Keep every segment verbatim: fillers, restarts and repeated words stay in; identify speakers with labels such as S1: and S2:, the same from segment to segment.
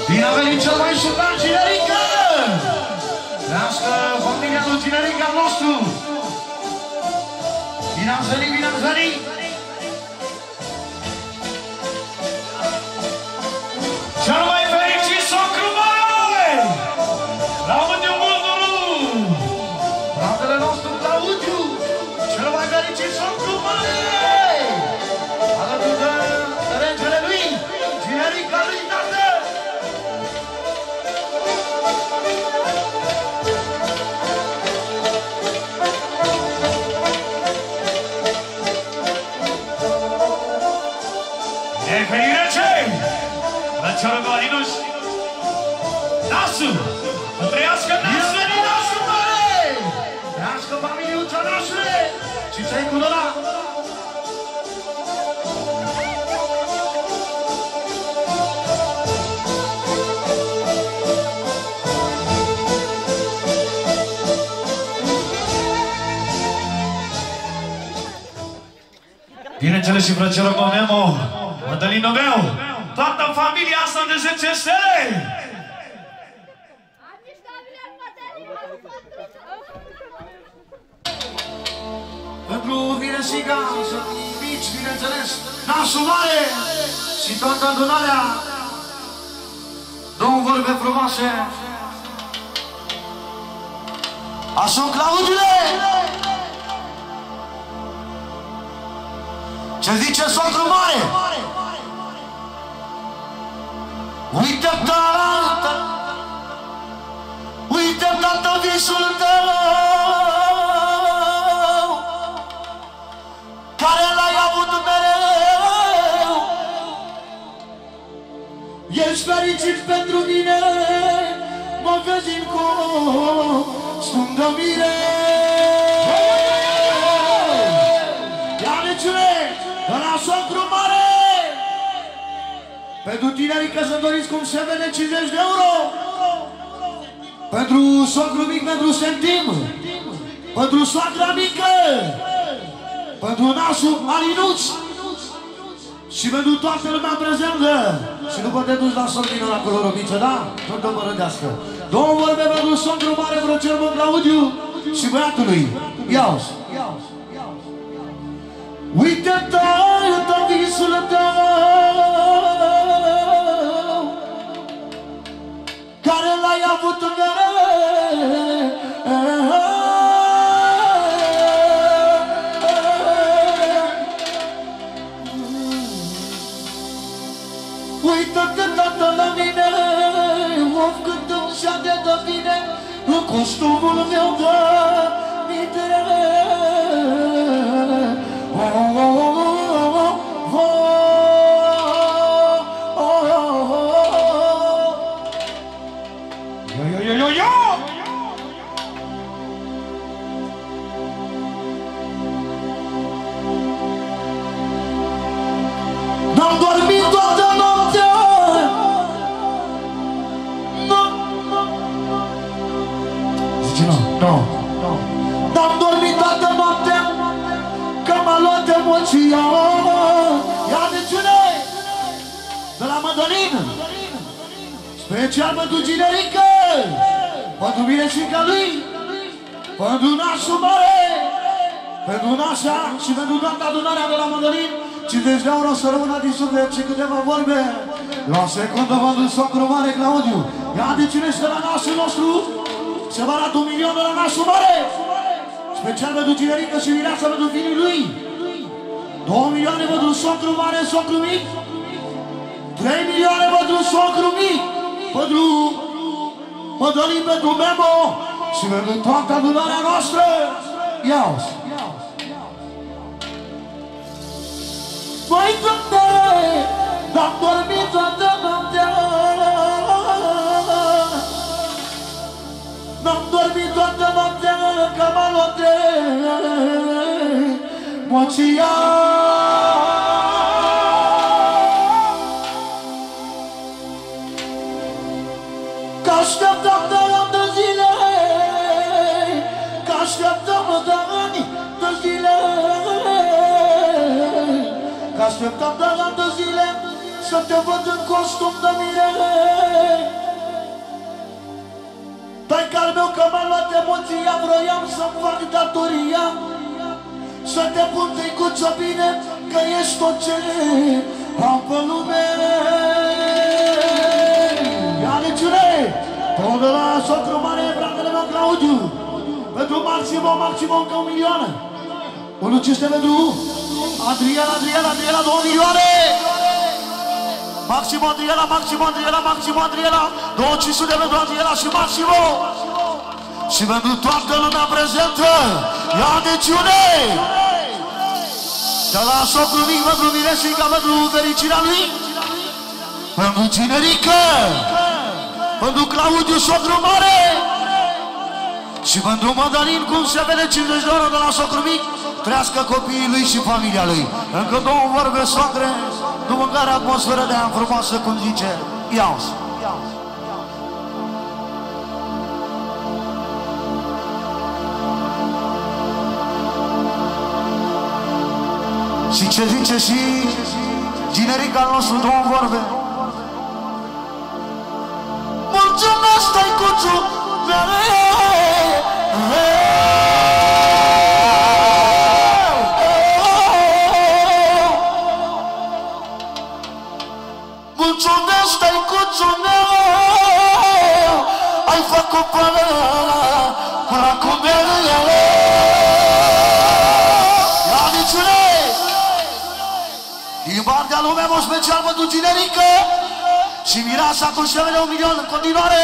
S1: Bine a venit cel mai sultan Ginerică! Trească familia lui Ginerică al nostru! Bine ați venit, bine ați venit! Cel mai fericit socru mare! Claudiu Mânduru! Fratele nostru Claudiu! Cel mai fericit socru mare! Alături de regele lui, Ginerică lui tată! Neferire ce? Răceară Valinus! Nasu! Să trăiască Nasu! Veni Nasu, mare! Trăiască familiuța Nasule! Și ți-ai cu ăla! Bineînțeles și frăcerul meu Memo, Mădălinul meu, toată familia asta de zece stele! Pentru Viresiga, să mici, bineînțeles, nasul mare și toată adunarea, două vorbe frumoase. Așa, Claudiule! Ce zice socru mare? Uite, tată, uite, tată, visul tău, care l-ai avut mereu. Ești fericit pentru mine, mă vezi în costum de mire. Ia niciune, de la socru mare! Pentru tinerii căsătoriți cum se vede cincizeci de euro. Pentru socru mic, pentru centim. Pentru soacra mică. Pentru nasul Alinuț. Și pentru toată lumea prezentă. Și nu poate duci la sortină la colorobiță, da? Tot o mărădească. Două vorbe pentru socru mare, vrăcel mă Claudiu și băiatului. Ia-o-s. Uite, tată, visul tău, care l-ai avut mereu. Uită-te, tată, la mine, of, cât îmi șade de bine în costumul meu de mitere. Oh, oh, oh, oh, oh, oh, oh, oh. Yo, yo, yo, yo, yo. N-am dormit toată noaptea. Nu. Zice nu, nu. N-am dormit toată noaptea, că m-a luat emoția. Ia niciune de la Mădălin, special pentru Ginerică, pentru Viresiga lui, pentru nasul mare, pentru nașa și pentru toată adunarea de la Mădălin. cincizeci de euro să rămână din suflet și câteva vorbe. La secundă pentru socru mare Claudiu. Ia niciune și de la nasul nostru, se va arată un milion de la nasul mare, special pentru Ginerică și vireața pentru fiii lui. Două milioane pentru socru mare, socru mic. Trei milioane pentru socru mic. Pentru Mădălin, pentru Memo și pentru toată adunarea noastră. Ia-o-s. Măi, Doamne, n-am dormit toată noaptea. N-am dormit toată noaptea, că m-a luat emoția. Că așteptam de ani de zile, că așteptam de ani de zile, că așteptam de ani de zile să te văd în costum de mire. că m-a luat emoția, vroiam să-mi fac datoria, să te pun tăicuță bine, că ești tot ce am pe lume. Ia niciune! Tot de la socru mare, fratele meu Claudiu, pentru Maximum, Maximum ca un milion. Unul cinste pentru Adrian, Adrian, Adriana, două milioane. Maximum, Adriana, Maximum, Adriana, Maximum, Adriana, două cinci sute pentru Adriana și Maximum. Și pentru toată lumea prezentă, ia niciune! De la socru mic, pentru Mireșica, pentru fericirea lui, pentru Cinerică, pentru Claudiu, socru mare, și pentru Mădălin, cum se vede, cincizeci de ore de la socru mic, trească copiii lui și familia lui. Încă două vorbe, soacre, după care atmosferă de aia frumoasă, cum zice, iau-s. Și ce zice și Ginerica al nostru, două vorbe. Mulțumesc, tăicuțu, mulțumesc, tăicuțu meu, ai făcut până până cu mele. Ia niciune! Din partea lumea, mă special pentru Ginerică și Mireasa cu șevele un milion în continuare.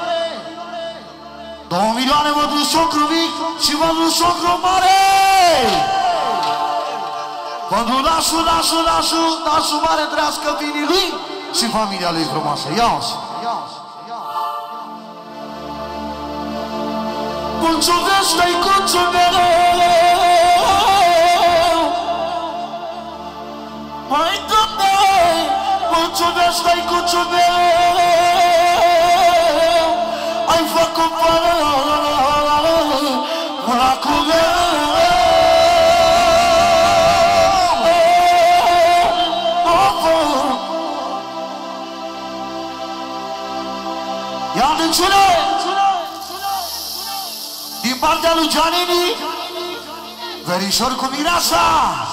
S1: Două milioane pentru socru mic și pentru socru mare. Pentru nașu, nașu, nașu, nașu mare, trească finii lui și familia lui frumoasă. Ia-o-ți! Mulțumesc, tăicuțul meu! Mai dă-mă! Mulțumesc, tăicuțul meu! Ai făcut până acum. Ia niciune! Din partea lui Giannini, verișor cu Mireasa,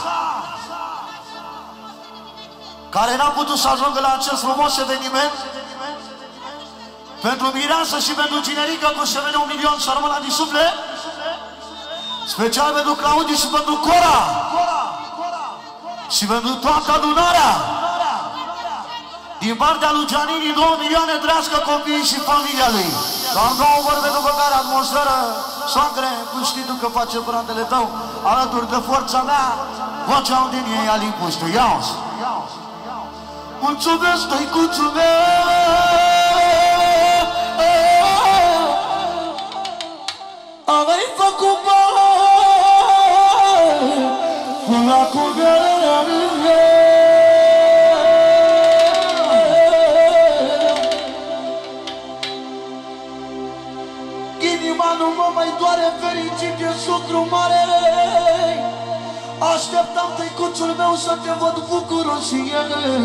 S1: care n-a putut să ajungă la acest frumos eveniment, pentru Mireasa și pentru Ginerică, cu să vede un milion să rămână din suflet, special pentru Claudiu și pentru Cora, și pentru toată adunarea. Din partea lui Giannini, două milioane, trească copiii și familia lui. Doar două vorbe, după care atmosferă, soacre, tu știi tu că face părantele tău, alături de forța mea, vocea din ei Alin Puștiu. Ia-o-ți! Mulțumesc, tăicuțul meu! Ai făcut bani până acum. Inima nu mă mai doare, fericit de socru mare. Așteptam, tăicuțul meu, să te văd bucurosie.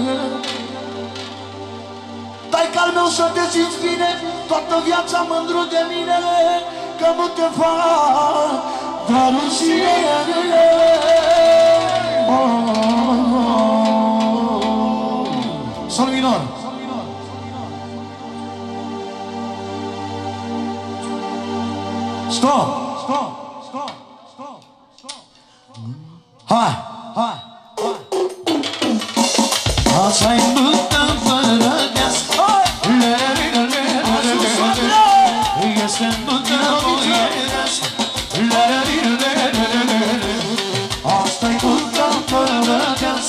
S1: Taică-al meu, să te simți bine, toată viața mândru de mine, că nu te fac dar rușine. Sol minor. Stop! Stop! Stop! Stop! Stop! Hai! Hai! Hai! Așa-i mântă fără deas. Este mântă boierească. Asta-i mântă fără deas.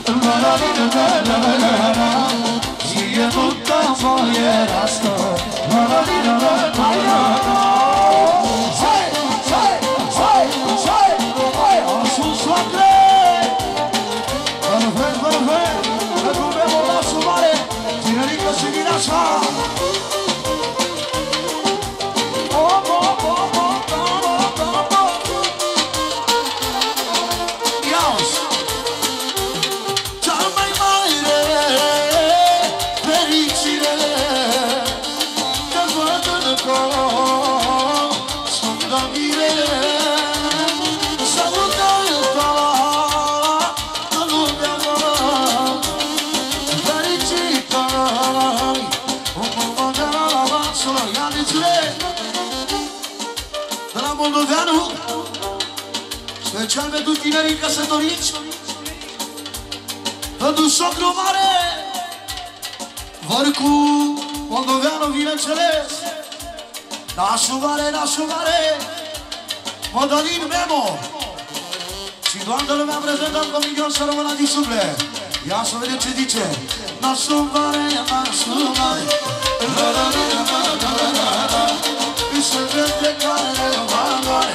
S1: Și e mântă boierească. Oh, Moldoveanu, special pentru tinerii căsătoriți, pentru socru mare, Vărcu Moldoveanu, bineînțeles, nașul mare, nașul mare, Mădălin Memo. Și toată lumea prezentăm cu milion să rămână din suflet. Ia să vedem ce zice. Nașul mare, nașul mare, se vede care valoare.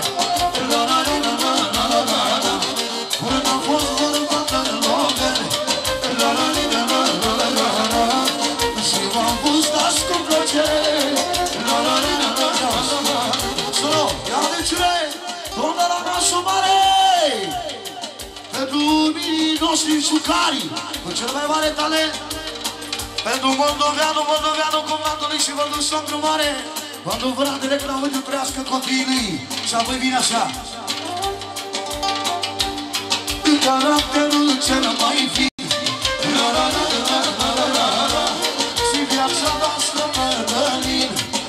S1: Până a fost vorba de lovere, și v-am pus dați cu plăcere. Solo, ia de cine? Domnul la nașul mare, pentru minii noștri șucari, cu cel mai mare talent, pentru Moldoveanu, Moldoveanu, comandului și vă duc socru mare, vă duc vânatele când audiu trăiască copiii lui. Și apoi vine așa. În caracterul cel mai fi, și viața noastră Mădălin,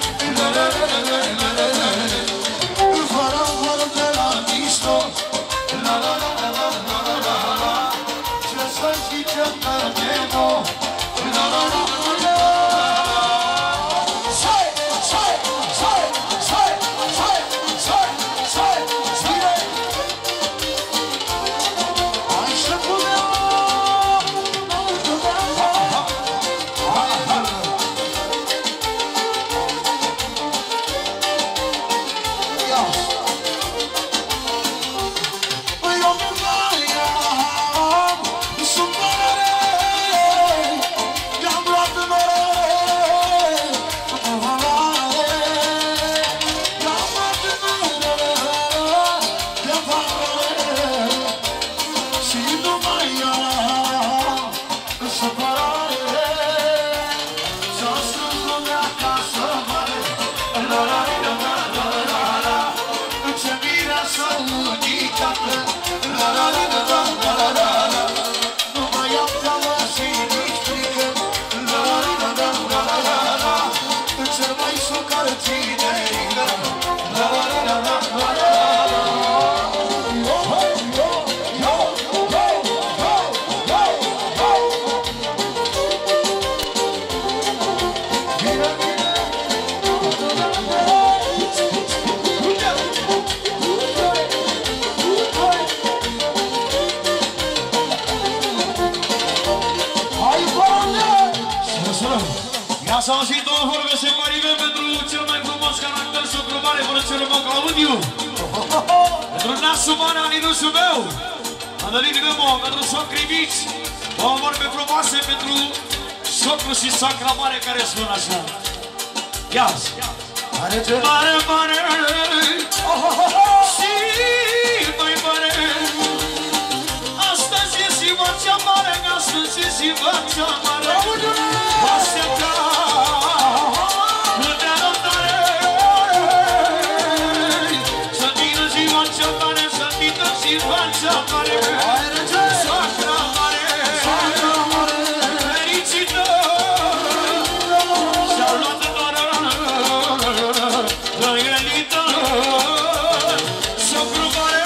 S1: fără vorbe la mișto, ce să zicem că Memo,
S2: Să auzit două vorbe se marime pentru cel mai frumos caracter socru mare, fără cel mai Claudiu. Pentru nasul mare, aninusul meu, Mădălin Memo, pentru socrii mici, două vorbe frumoase pentru socru și socra mare care spun așa. Ia-ți! Mare, mare, și mai mare, astăzi e ziua cea mare, astăzi e ziua cea mare. Aștepta Soacra mare, fericită, și-a luat doar răgălită. Socru mare,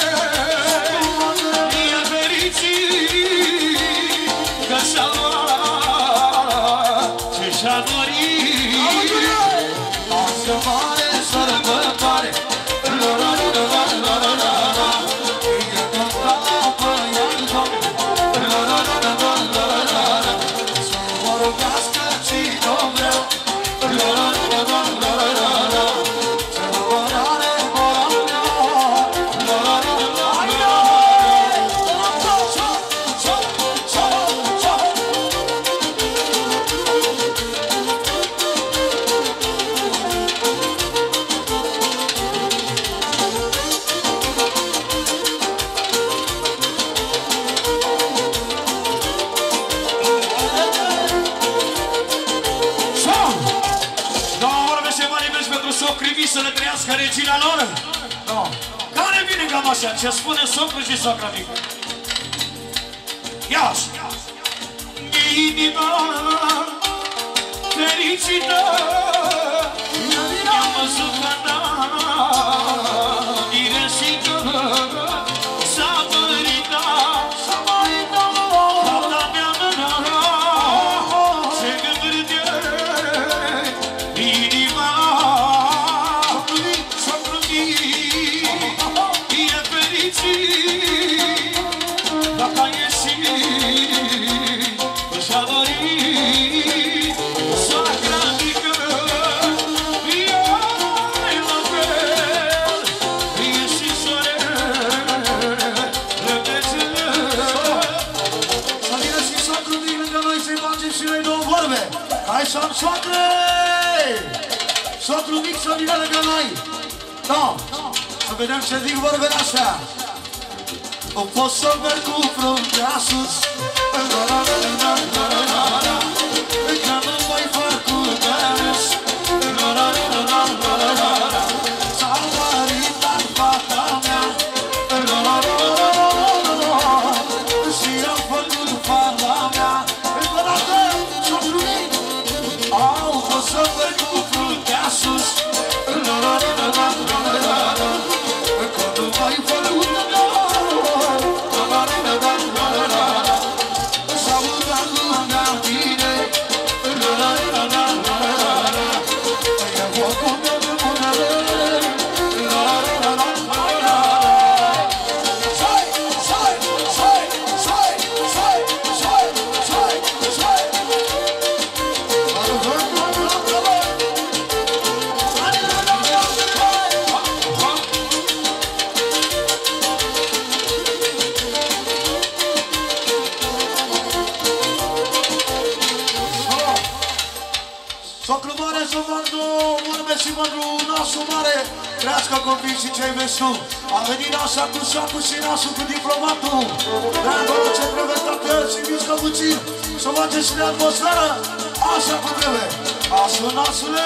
S2: e fericit, că și-a luat ce și-a dorit. Așa mare, sărbătoare, să le trăiască regina lor? No. Care vine cam așa? Ce spune socru și socra mică? Ia-și! Inima fericită, i-am văzut că n-am
S1: să am soacre! Sotru mic să vină lângă noi! Da! Să vedem ce zic vorbele astea! O pot să merg cu fruntea sus, că nu mai fac cu deres, s-a măritat fata mea, și am făcut fata mea. Încă o dată, sotru mic! Au pot să merg cu fruntea sus, că nu mai fac cu deres. Trească copii și ce-i vezi tu. A venit nașa cu șacul și nașul cu diplomatul. De acolo ce trebuie toate și mișcă puțin. Să face și de atmosferă. Așa cum trebuie. Asul, nasule!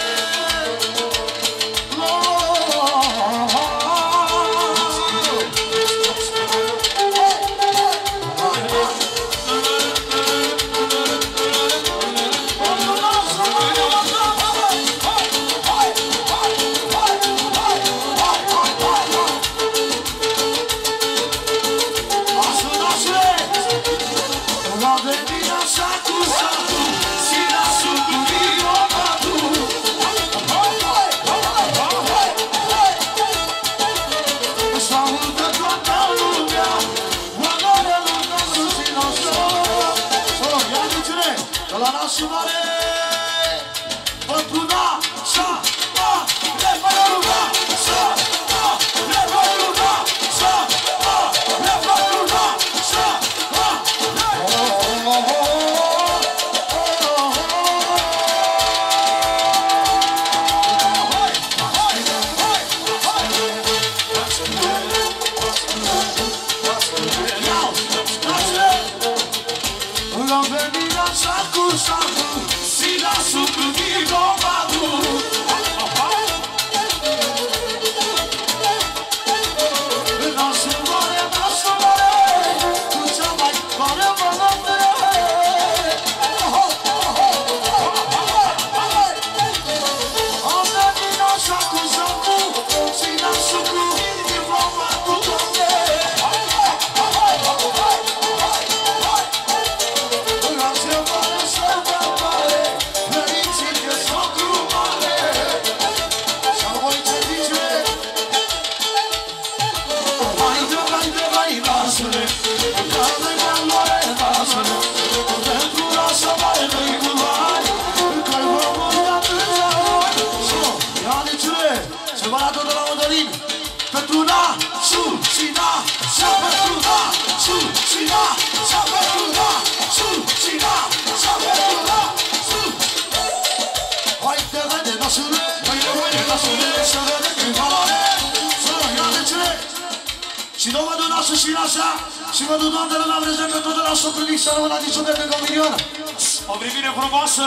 S1: Și domnul nasul și nașa, și vă duc doamnele la vreză că tot de la socru mic să rămână niciun de lângă un milion.
S2: O primire frumoasă!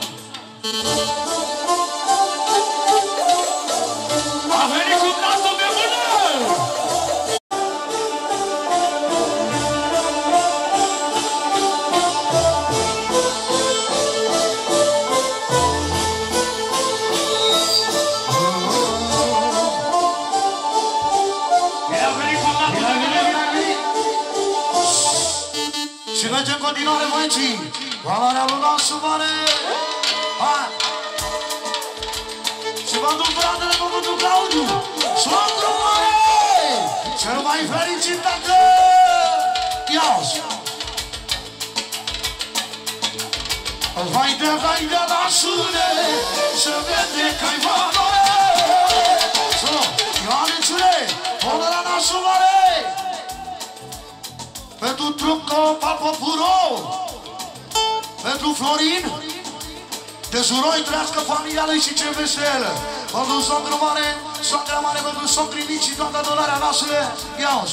S2: A venit cu nasul de mână!
S1: Și mergem în continuare, băieții! Valoarea lui nasul mare! Hai! Și vă duc fratele cuvântul Claudiu! Socru mare! Cel mai fericit tată! Ia-o-ți! Haide, haide, nasule! Să vede că-i valoare! Ioanițule! Până la nasul mare! Pentru Truco Papapuro, pentru Florin, De suroi trăiască familia lui și ce veselă. Pentru socru mare, soacra mare, pentru socrii mici și toată adorarea noastră. Ia-o-ți!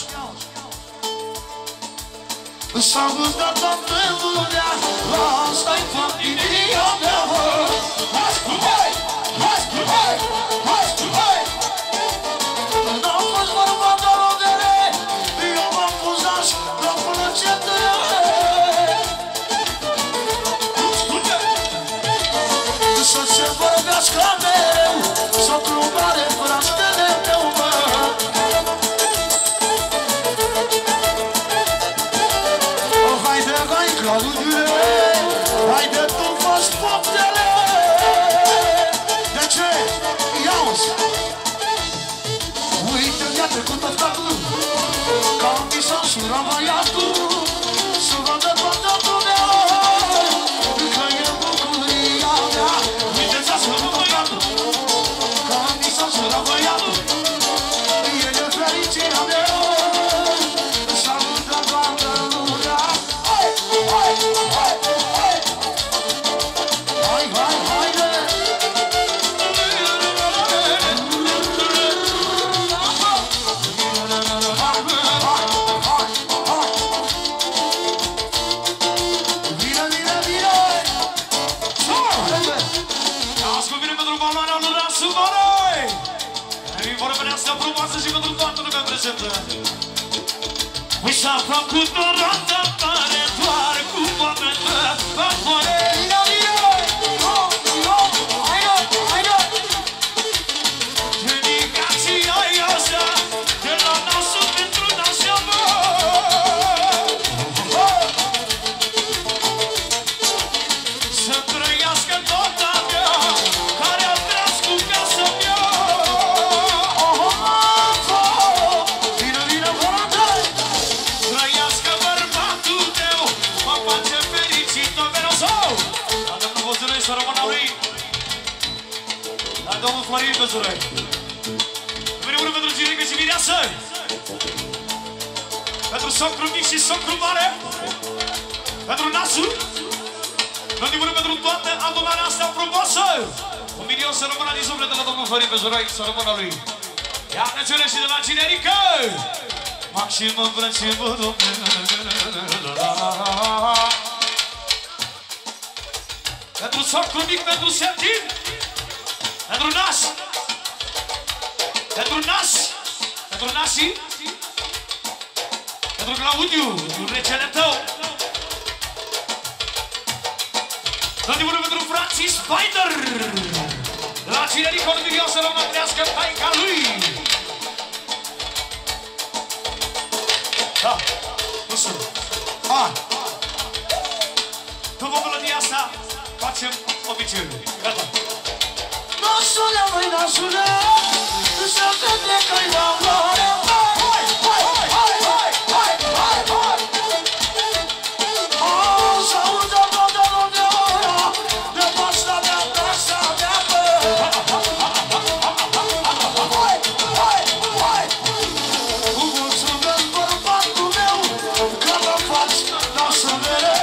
S1: S-a gustat toată lumea, asta-i familia mea. Hai, hai, hai, hai, hai, hai. N-am fost vorba doar o dere, eu m-am pus naș, dar până ce tăie. Să se vorbească mereu, socru mare, fratele meu, mă. Haide, hai, Claudiule, haide, tu faci poftele. De ce? Ia-o-ți! Uite, mi-a trecut oftatul, ca un bisan sura băiatul, să vadă toată lumea, că e bucuria mea. Uite-ți ascultă băiatul, ca un bisan sura băiatul, el e fericirea mea. Salută toată lumea. Hai, hai, hai, hai! Hai, hai, haide! Vine, vine, vine!
S2: Ascult bine pentru valoarea lui Rasu Maroi! Îi vorbele astea frumoase și pentru toată lumea prezentă. Mi s-a făcut o roată mare, doar cu momentă apare.
S1: Vine, vine! Haide, haide!
S2: Dedicația e asta, de la nasul pentru nașa mă. Să trăiască toată mea, care a tras cu casa mea.
S1: Vine, vine, volante!
S2: Trăiască bărbatul tău, mă face fericită mereu sau. La domnul Văzurăi să rămână lui. La domnul Florin Văzurăi. Vreau unul pentru Girică și Mireasă. Pentru socru mic și socru mare. Pentru Nasu. Pentru unul pentru toată adunarea asta frumoasă. Un milion să rămână din suflet de la domnul Florin Văzurăi, să rămână lui. Ia plăcere și de la Cinerică. Maximă îmbrățimă, pentru socru mic, pentru Sertin, pentru Nas, pentru Nas, pentru Nasi, pentru Claudiu, pentru regele tău, pentru Francis Spider, de la Cinerică, un milion să rămână trească taica lui. Da, ușor.
S1: Hai!
S2: După melodia asta, facem obiceiul. Gata.
S1: Nasule, măi, nasule, să vede că-i la mare. Hai, hai, hai, hai, hai, hai, hai! Oh, să audă toată lumea, de pasta mea, pasta mea, bă! Hai, hai, hai! Mulțumesc, bărbatul meu, că mă faci nasă mereu.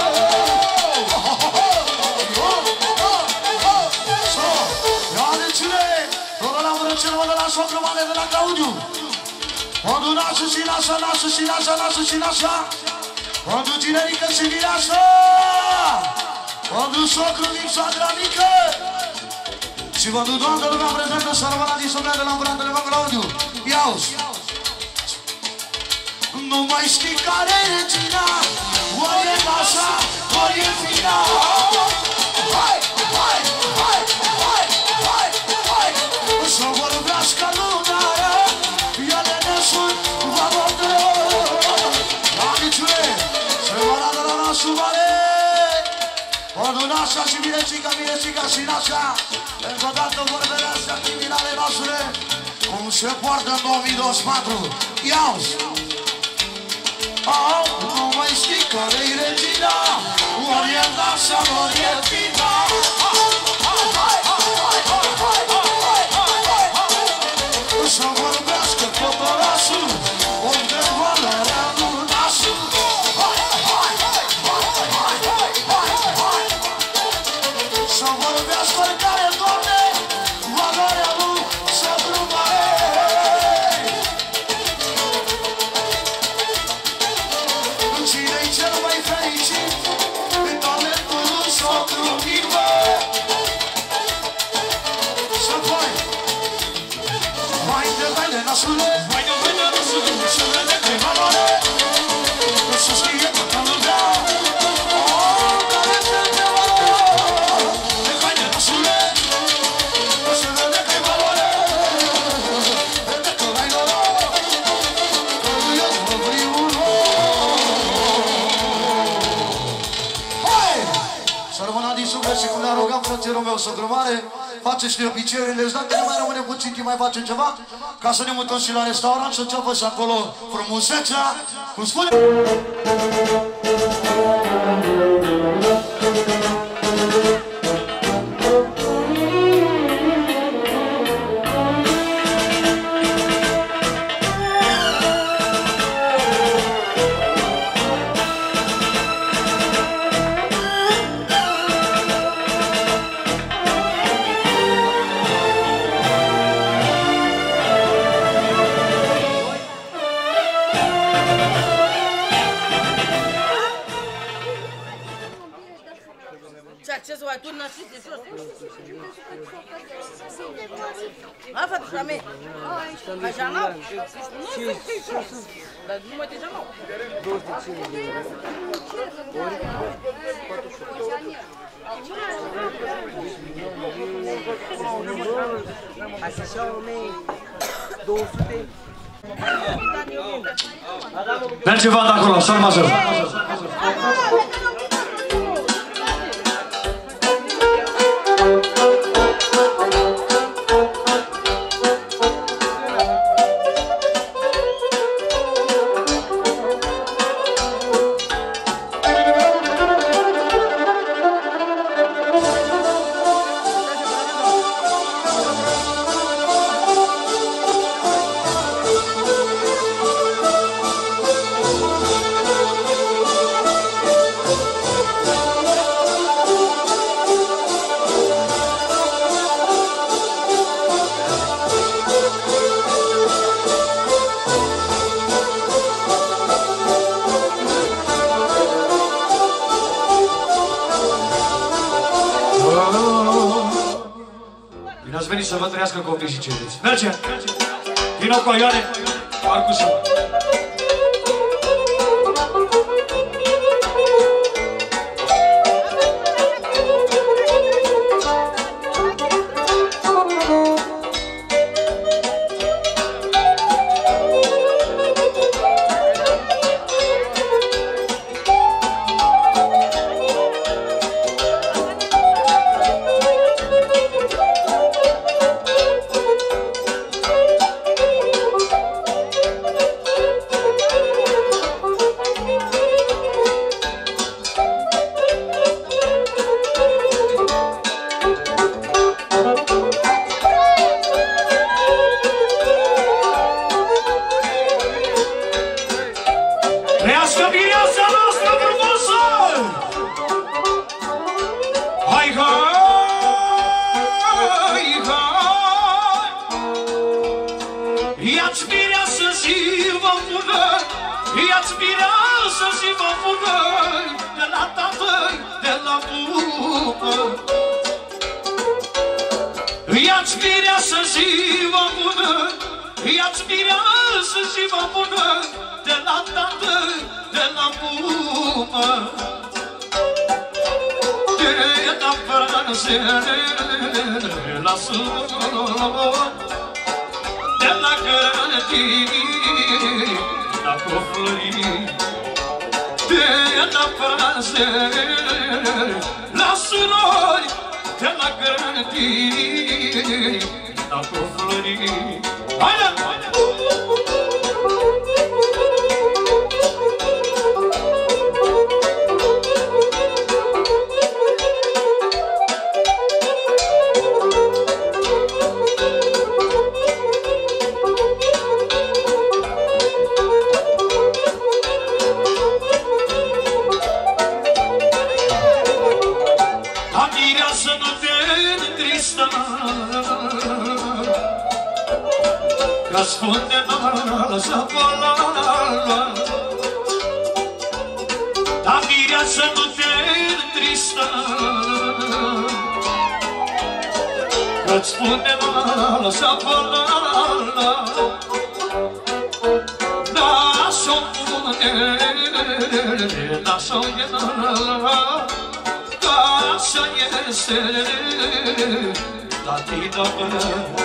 S1: Celor de la socru mare de la Claudiu. Pentru nașul și nașa, nașul și nașa, nașul și nașa. Pentru Cinerică și Mireasă. Pentru socru mic, soacra mică. Și pentru toată lumea prezentă să rămână din suflet de la împăratele lui Claudiu. Ia-o-ți! Nu mai știi care e regina, ori e nașa, ori e fina. Hai, hai, hai, hai, hai, hai! Să vorbească lumea, ele ne sunt valori. La miciule, se va la de la nasul mare. Pentru nașa și Mirecica, Mirecica și nașa. Încă o dată vorbele astea criminale noastre, cum se poartă în două mii douăzeci și patru. Ia-o-ți! Au, nu mai știi care-i regina, ori e nașa, ori e fina. Hai, hai, hai, hai, hai, hai, hai, hai! Să vorbească tot orașul, unde valoarea nu nașul. Hai, hai, hai, hai, hai, hai, hai, hai! Să vorbească frumos, socru mare. Faceți și obiceiurile, îți dacă nu mai rămâne puțin timp, mai facem ceva, ca să ne mutăm și la restaurant și înceapă și acolo frumusețea, cum spune.
S3: Ce să mai tu nășit de jos? A, fată, și a mea. Așa n-au? Dar nu mai te jamau.
S4: Așa o mie două sute.
S2: Merge Vanda acolo, sol major. Bine ați venit să vă trăiască copii și ceilalți. Merge! Vino cu Ioane, Marcusul. Trăiască viața noastră frumoasă! Hai, hai, hai! Ia-ți mireasă și vă bună, ia-ți mireasă și vă bună, de la tată, de la bubă. Ia-ți mireasă și vă bună, ia-ți mireasă și vă bună, de la tată, de la bubă. De la frănse, la sună, de la grădini, la coflării. De la frănse, la sunori, de la grădini, la coflării. Haide! Răspunde-mă să volală, dar viața nu te întristă. Răspunde-mă să volală, lasă-o pune, lasă-o ienă, ca să iese, tati-dă-mă.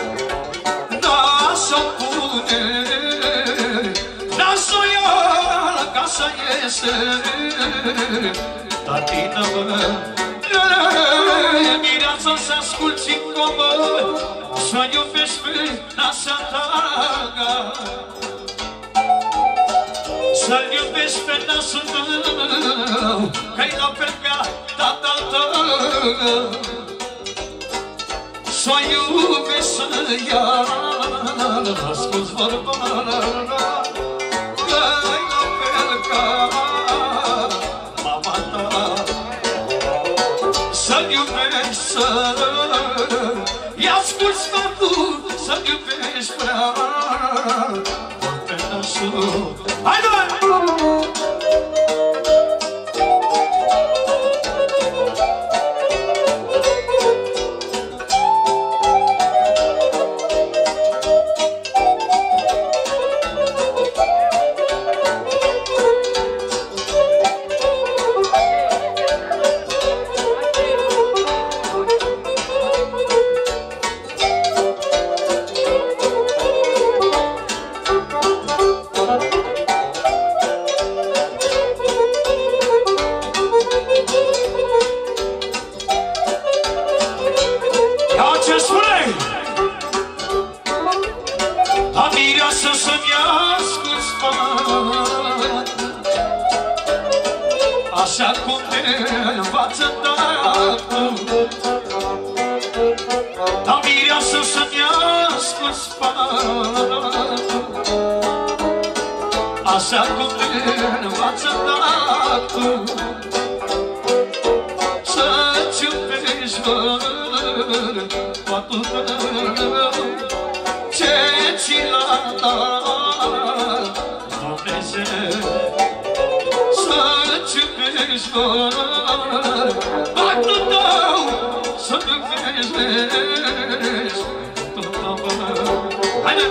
S2: Lasă-o pune, lasă-o ia ca să iese, tati-dă-mă. Mireața să asculti în comă, să-i iubești pe nașa ta. Să-l iubești pe nașul tău, că-i la fel ca tatăl tău. Să iubești să-i iară, asculți vorba, că-i la fel ca mama ta. Să-l iubești să-i asculți sfatul, să-l iubești prea pe nașul. Haide! Așa cum te învață tatăl, dar mireasă să-mi ascult sfatul. Așa cum te învață tatăl, să-ți iubești faptul tău, ce ți l-a dat Dumnezeu. Să-ți iubești faptul tău, să-mi iubești faptul tău. Haide!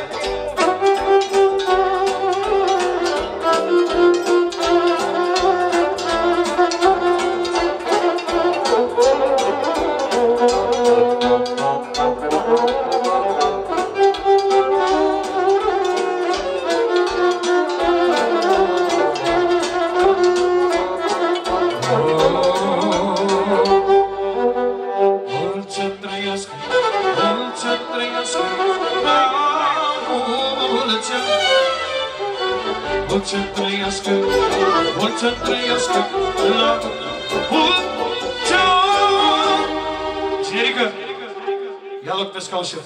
S2: Mulți trăiască, mulți trăiască la mulți ani. Generică, ia loc pe scaun, șef.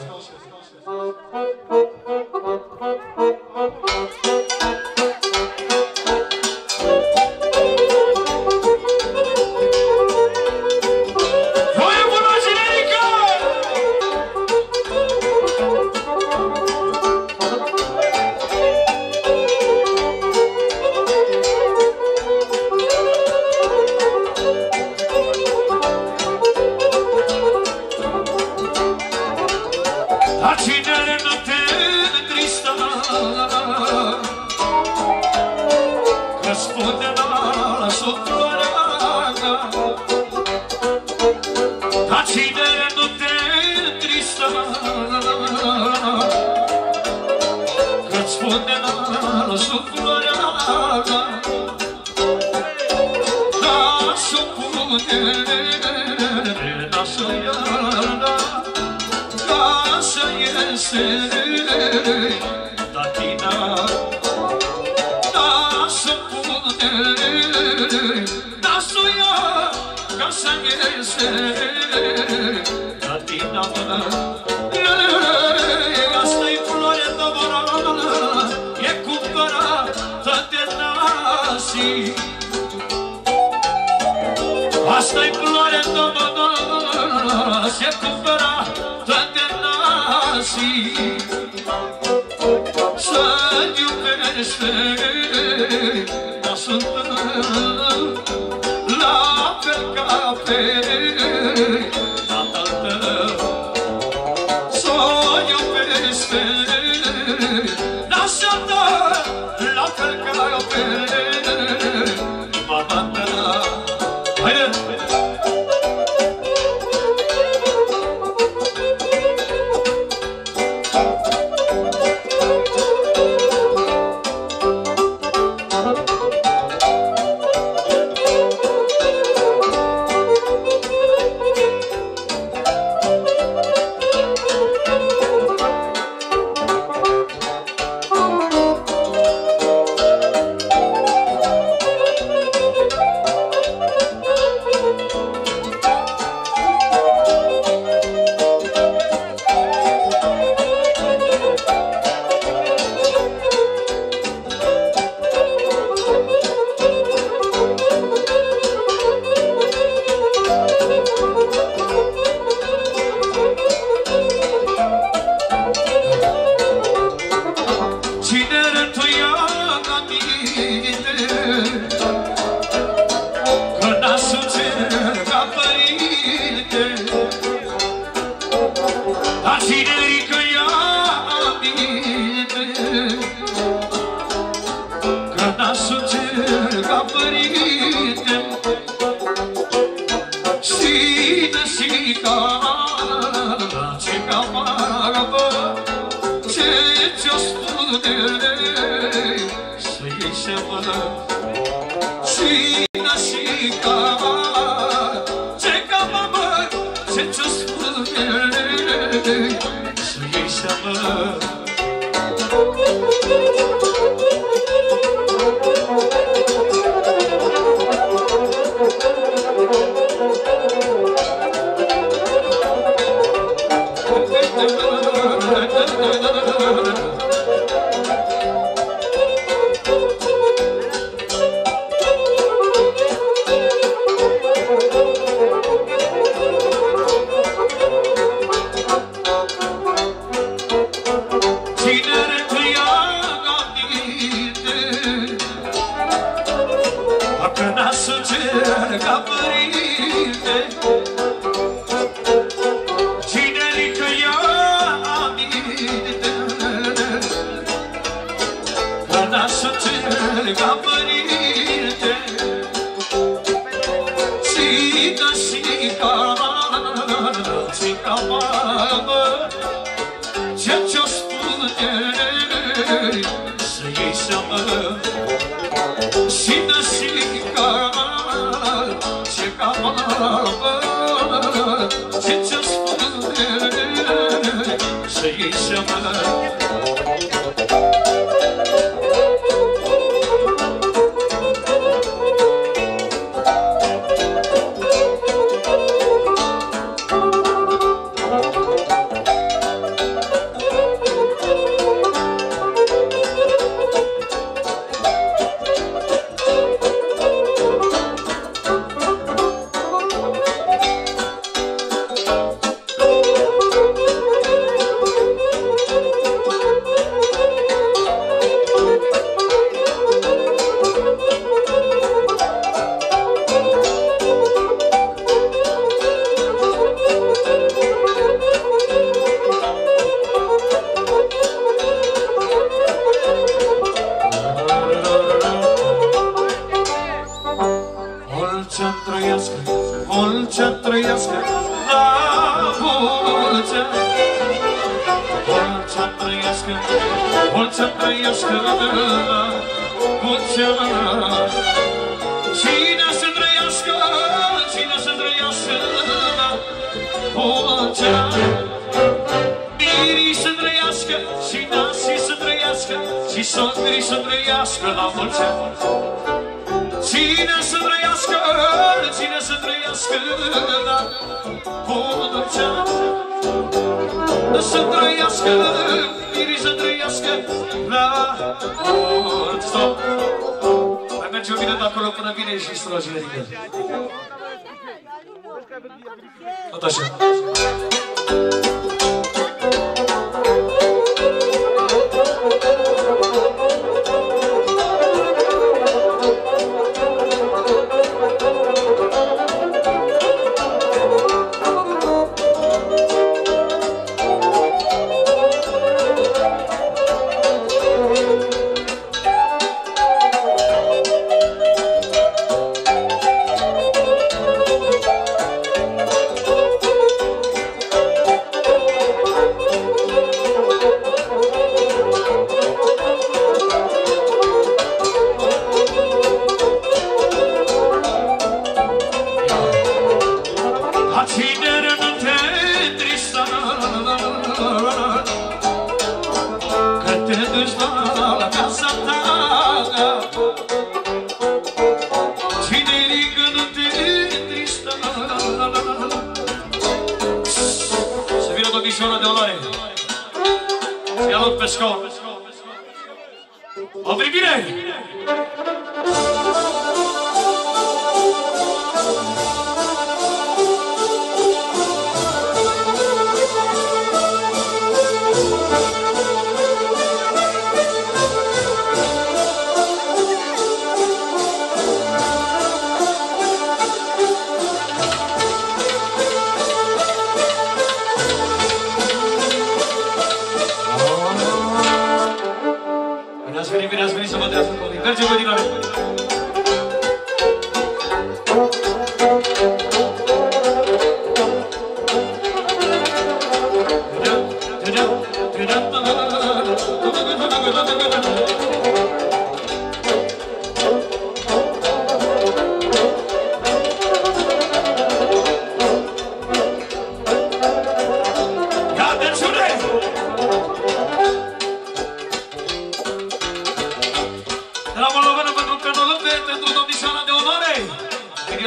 S2: Asta-i floare doborală, e cumpărată de nasi. Asta-i floare doborală, e cumpărată de nasi. Să-l iubește nasul tău, la fel ca pe tatăl tău. Să-l iubește nasul tău, la fel ca pe mama ta. Haide! ce camară, ce ți-o spune, să iei seama. Cine și camară, ce camară, ce ți-o spune, să iei seama.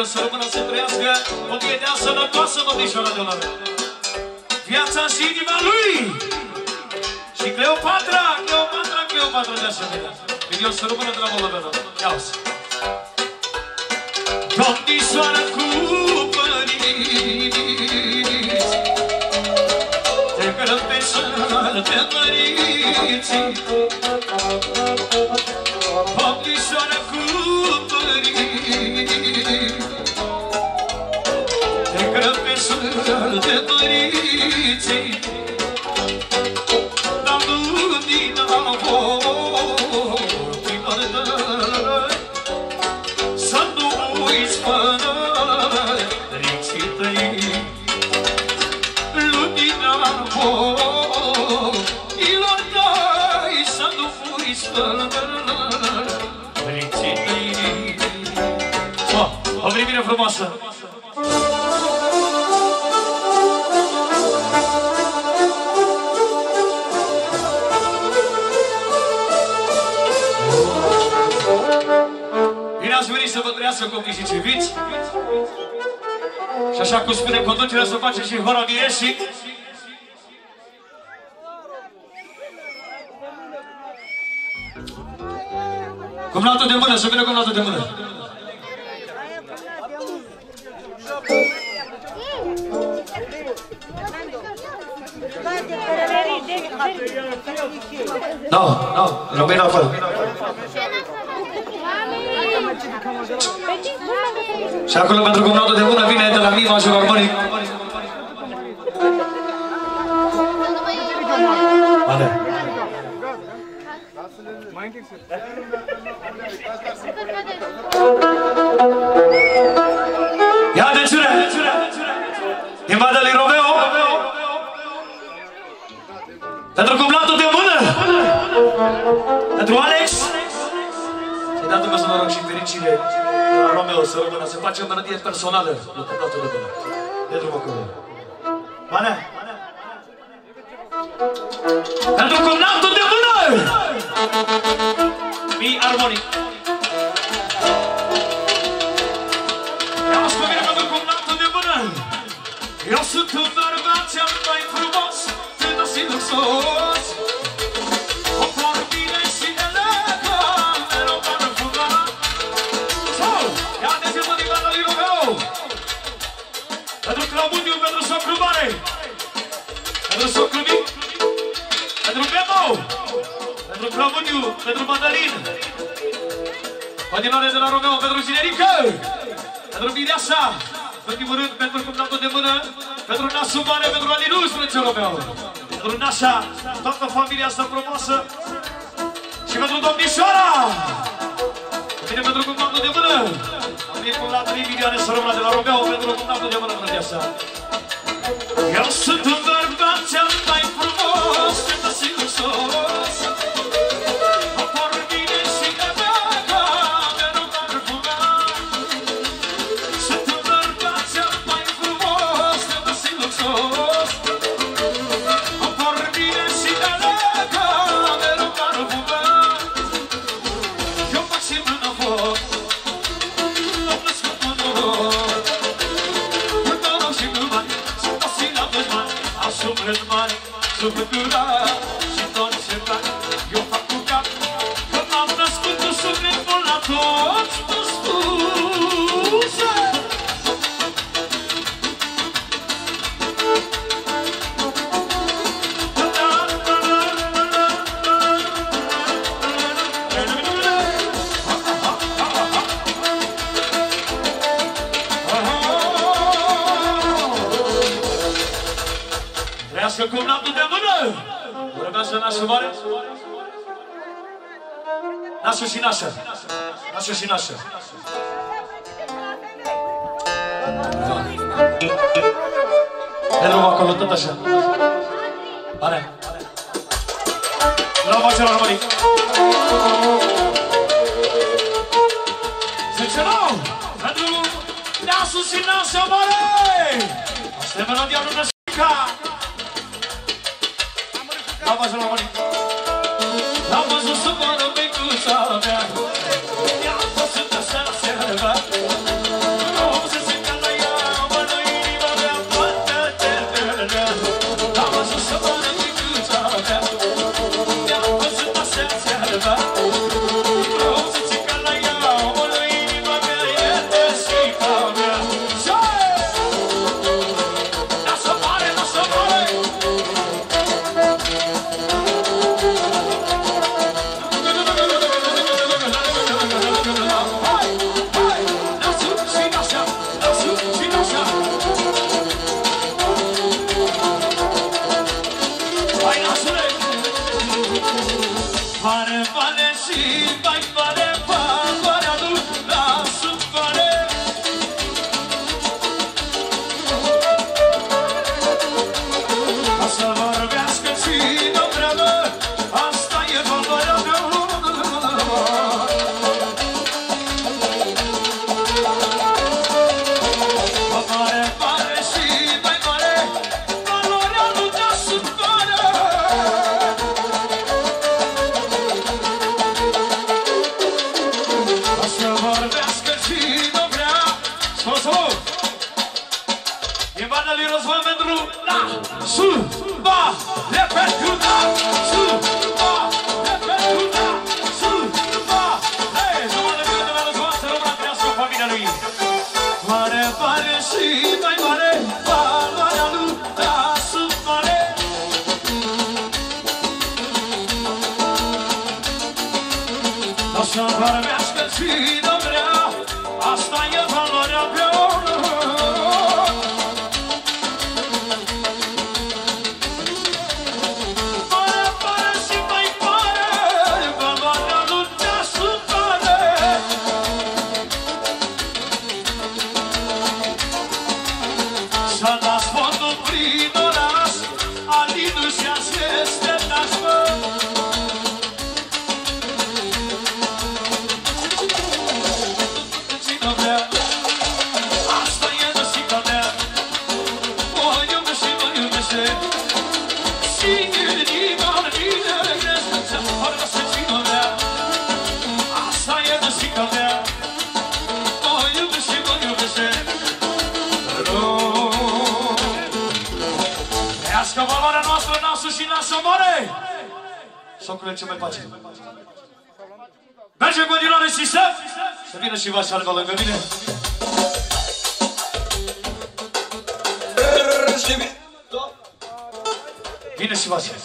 S2: să rămână să trăiască o dietea sănătoasă, domnișoara de onoare. Viața și inima lui! Și Cleopatra, Cleopatra, Cleopatra de asemenea. Milion să rămână de la Moldovena. Ia-o-ți! Domnișoara cu părinți, te cărăm pe sănătate măriții. Domnișoara cu părinți, te cărăm pe sănătate măriții. Dar nu din avor, prima dată, să nu uiți părinții tăi. Lumina voilor tăi, să nu uiți părinții tăi. O primire frumoasă! Bine ați venit să vă trăiască copii și civiți. Și așa cum spune conducerea, să face și hora mireșii. Cumnatul de mână, să vină cumnatul de mână. Nu, nu, rămâne afară. Și acolo pentru cumnatul de mână vine de la Mima și Harmonic. Bine. Ia de ciure! Din Badea lui Romeo! Pentru cumnatul de mână! Pentru Alex! Și dați-mă să mă rog și fericire la Romeo să rămână, să face o melodie personală la cumnatul de mână. De drumul cu mine. Bine? Pentru cumnatul de mână! Mi Harmonic. Ia-o-ți pe mine pentru cumnatul de mână. Eu sunt un bărbat cel mai frumos, tânăr și luxos. O por bine și elegant, mereu parfumat. Ia atenție-mă din Badea lui Romeo. Pentru Claudiu, pentru socru mare. Pentru socru mic. Pentru Memo. Pentru Claudiu, pentru Madalin. Continuare de la Romeo, pentru Ginerică. Pentru Mireasa. În primul rând, pentru cumnatul de mână. Pentru nasul mare, pentru Alinus, frățe Romeo. Pentru Nașa, toată familia asta frumoasă. Și pentru domnișoara. Bine, pentru cumnatul de mână. Am venit cu la trei milioane să rămână de la Romeo, pentru cumnatul de mână, frățeasa. Eu sunt un bărbat cel mai frumos, tânăr și luxos. O por bine și elegant, mereu parfumat. Sunt un bărbat cel mai frumos, tânăr și luxos. O por bine și elegant, mereu parfumat. Eu fac și mână foc, am născut un noroc. Un noroc și numai, suflet mare, suflet curat și tot ce fac, eu fac cu cap. Că m-am născut cu sufletul la toți spuse. Trească cumnatul de mână! Urmează nașul mare. Nașul și nașă. Nașul și nașă. Ne drum acolo, tot așa. Bine. La voce la Românic. Zice nou! Pentru nașul și nașă mare! Asta e melodia lui Nășica! Am văzut la Românic. Am văzut să mă rămâicuța mea. I-am văzut așa seara. și mai mare valoarea lui la supăre. Să vorbească cine vrea, asta e valoarea mea. Mare, mare și mai mare valoarea lui la supăre. Să vorbească cine vrea. Spus, spus! E banda lui Răzvan pentru la Suba, repercuta, Suba, repercuta, Suba. Hei, să mă dă de la Răzvan să rămână trească familia lui. Mare, mare și mai mare valoarea lui la supăre. O să vorbească cine vrea, asta e valoarea mea. S-a dat fondul prin oraș, Alinu și aceste nașmă. Cine vrea, asta e năsica mea. Mă iubește, mă iubește, și inima în mine regrește. Să vorbească cine vrea, asta e năsica mea. Mă iubește, mă iubește, că valoarea noastră nasul și nasul mare. Socule, ce mai face? Merge în continuare și să Să vină și Vașalva lângă mine. Vine și Vașalva.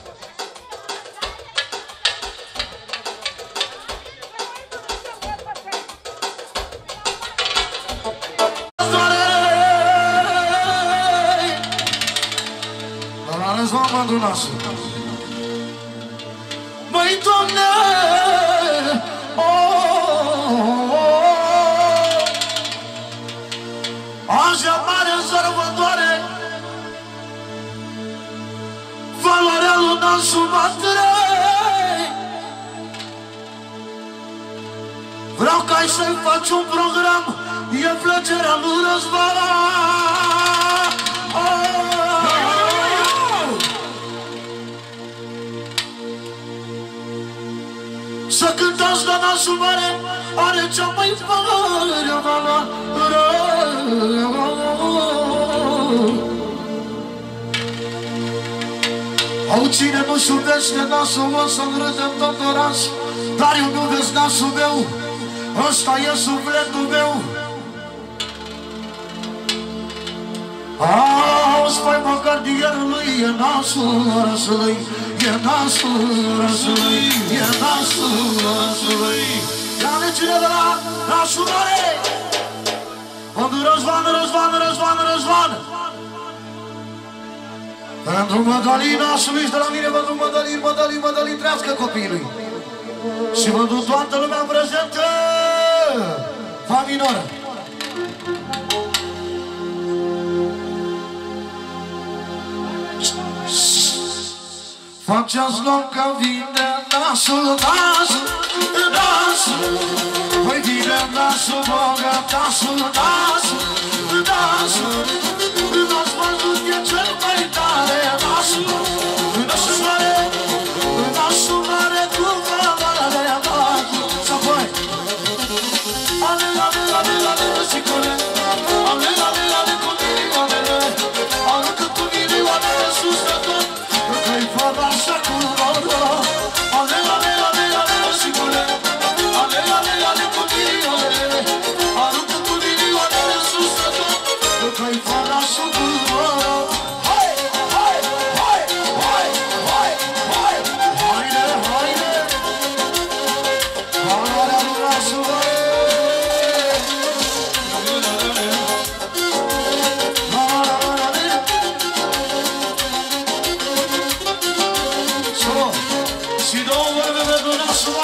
S1: Măi, Doamne, oh, oh, oh, așa mare sărbătoare, valoarea lui nasul batre. Vreau ca să-i faci un program, e plăcerea lui Răzvan. Să cântați la nasul mare, are cea mai mare valoare. Au, cine nu-și iubește nasul, o să-mi râdem tot oraș. Dar eu nu vezi nasul meu, ăsta e sufletul meu. Auzi, păi mă, gardierului, e nasul răsului, e nasul răsului, e nasul răsului. Ia-ne cine de la nasul mare, Vându Răzvan, Răzvan, Răzvan, Răzvan. Pentru Mădălin, nasul ești de la mine, Vându Mădălin, Mădălin, Mădălin, trească copilului. Și Vându toată lumea prezentă, fa minoră. Faceți loc că vine nasul, nasul, nasul. Păi vine nasul bogat, nasul, nasul, nasul. N-ați văzut, e cel mai tare nasul. Nasul mare, nasul mare cu valoarea nasul. Să voi! Ale, ale, ale, ale, sicule. Ale, ale, ale, cu milioanele. Ale, că cu milioanele sus de tot. Că-i fără așa cu rodă. Ale, ale, ale, ale, sicule. Ale, ale, ale, cu milioanele. Ale, că cu milioanele sus de tot. Că-i fără așa.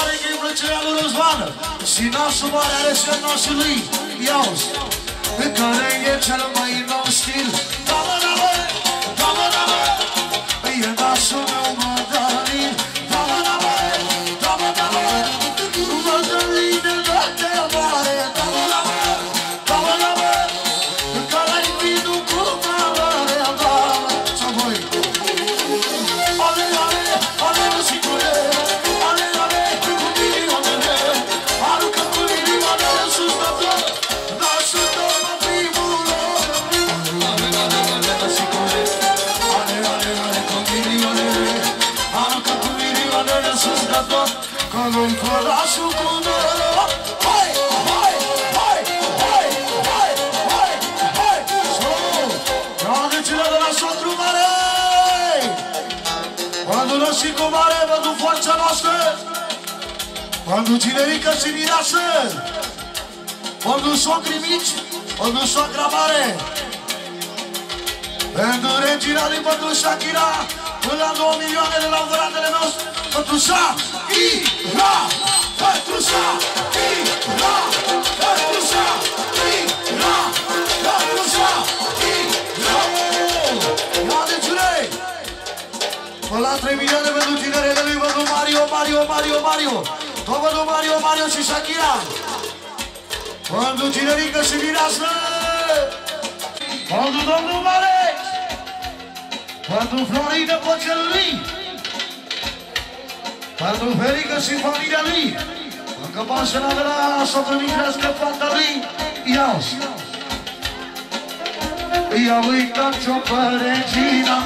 S1: mare că e plăcerea lui Răzvan. Și nasul mare are și nasul lui. Ia-uzi, în care e cel mai nou stil. Da-mă, da-mă, da-mă, da-mă, e nasul meu Mădălin. Da-mă, da-mă, da-mă, da-mă, Mădălin de noapte mare. Da-mă, da-mă, da-mă, da-mă, că l-ai vinut cu mare. Da-mă, să voi. Ale, ale, ale, musicule. Ale, ale, cu milioanele. Aruncă cu milioanele sus de tot. Nasul tău pe primul loc. Ale, ale, ale, musicule. Ale, ale, ale, cu milioanele. Aruncă cu milioanele sus de tot. Că nu-i fărașul cu noroc. Hai, hai, hai, hai, hai, hai, hai. Sau, trageți-le de la Sotru Mare. Quando non si comare, vado forța noastră. Quando cinerică și mireasă. Quando socri mici, quando soacra mare. Pentru regina lui pentru Shakira. Până la două milioane de laureatele noastre. Pentru Shakira. Pentru Shakira. Pentru Shakira. Pentru Shakira. Ia de cine? Până la trei milioane pentru tinerele lui vădu Mario, Mario, Mario, Mario. Tot vădu Mario, Mario și Shakira. Pentru tinerică și mireasă. Pentru domnul Mare. Pentru Florină Păcelului. Pentru Ferică și familia lui. Încă mașina de la soțul micrească fata lui. Ia-ți. Ia uitat-o pe regina.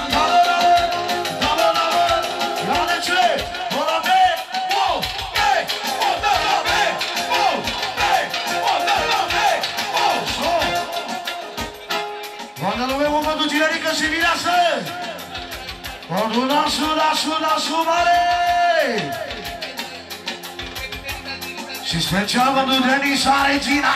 S1: Quando lo vedo quando cinerică și mireasă. Quando nasul, nasul, nasul mare. Și special pentru Denisa Regina.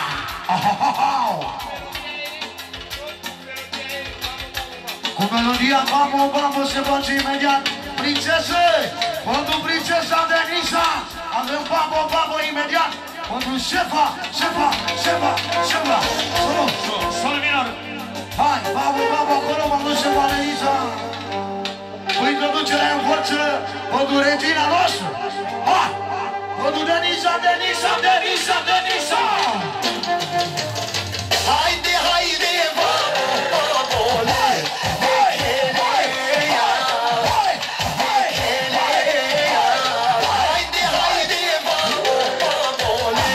S1: Cu melodia Bambo, Bambo se face imediat prințesă. Pentru prințesa Denisa avem Bambo, Bambo imediat. Pentru șefa, șefa, șefa, șefa.
S2: Sol minor.
S1: Hai, Bambo, Bambo, acolo m-am dus șefa Denisa. Cu introducerea în forță pentru regina noastră. Hai! Pentru Denisa, Denisa, Denisa, Denisa! Haide, haide, băbole! Hai, hai, hai, hai, haide, haide, băbole!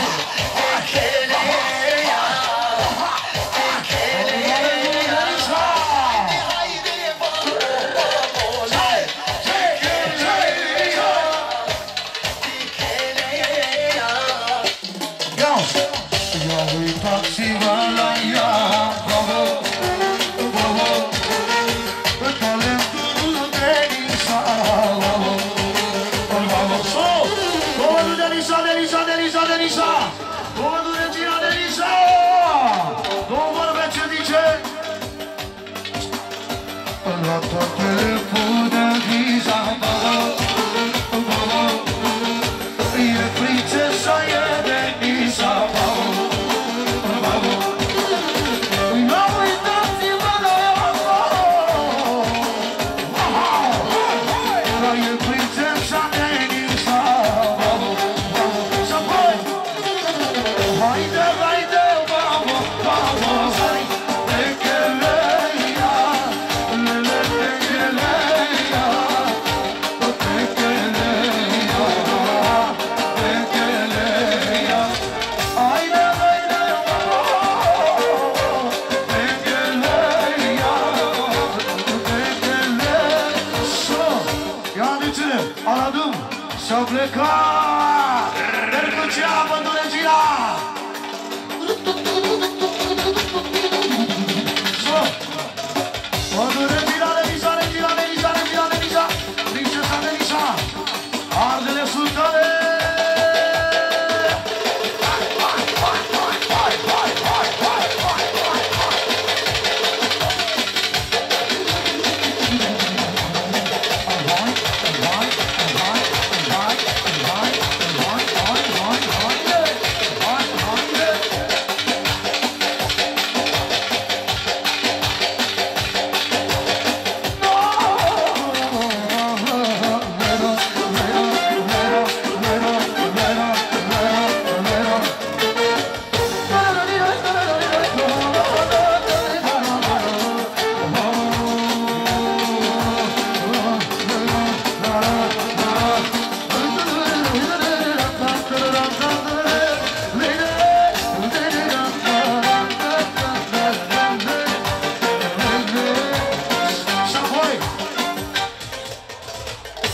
S5: Right, right, right, right, right.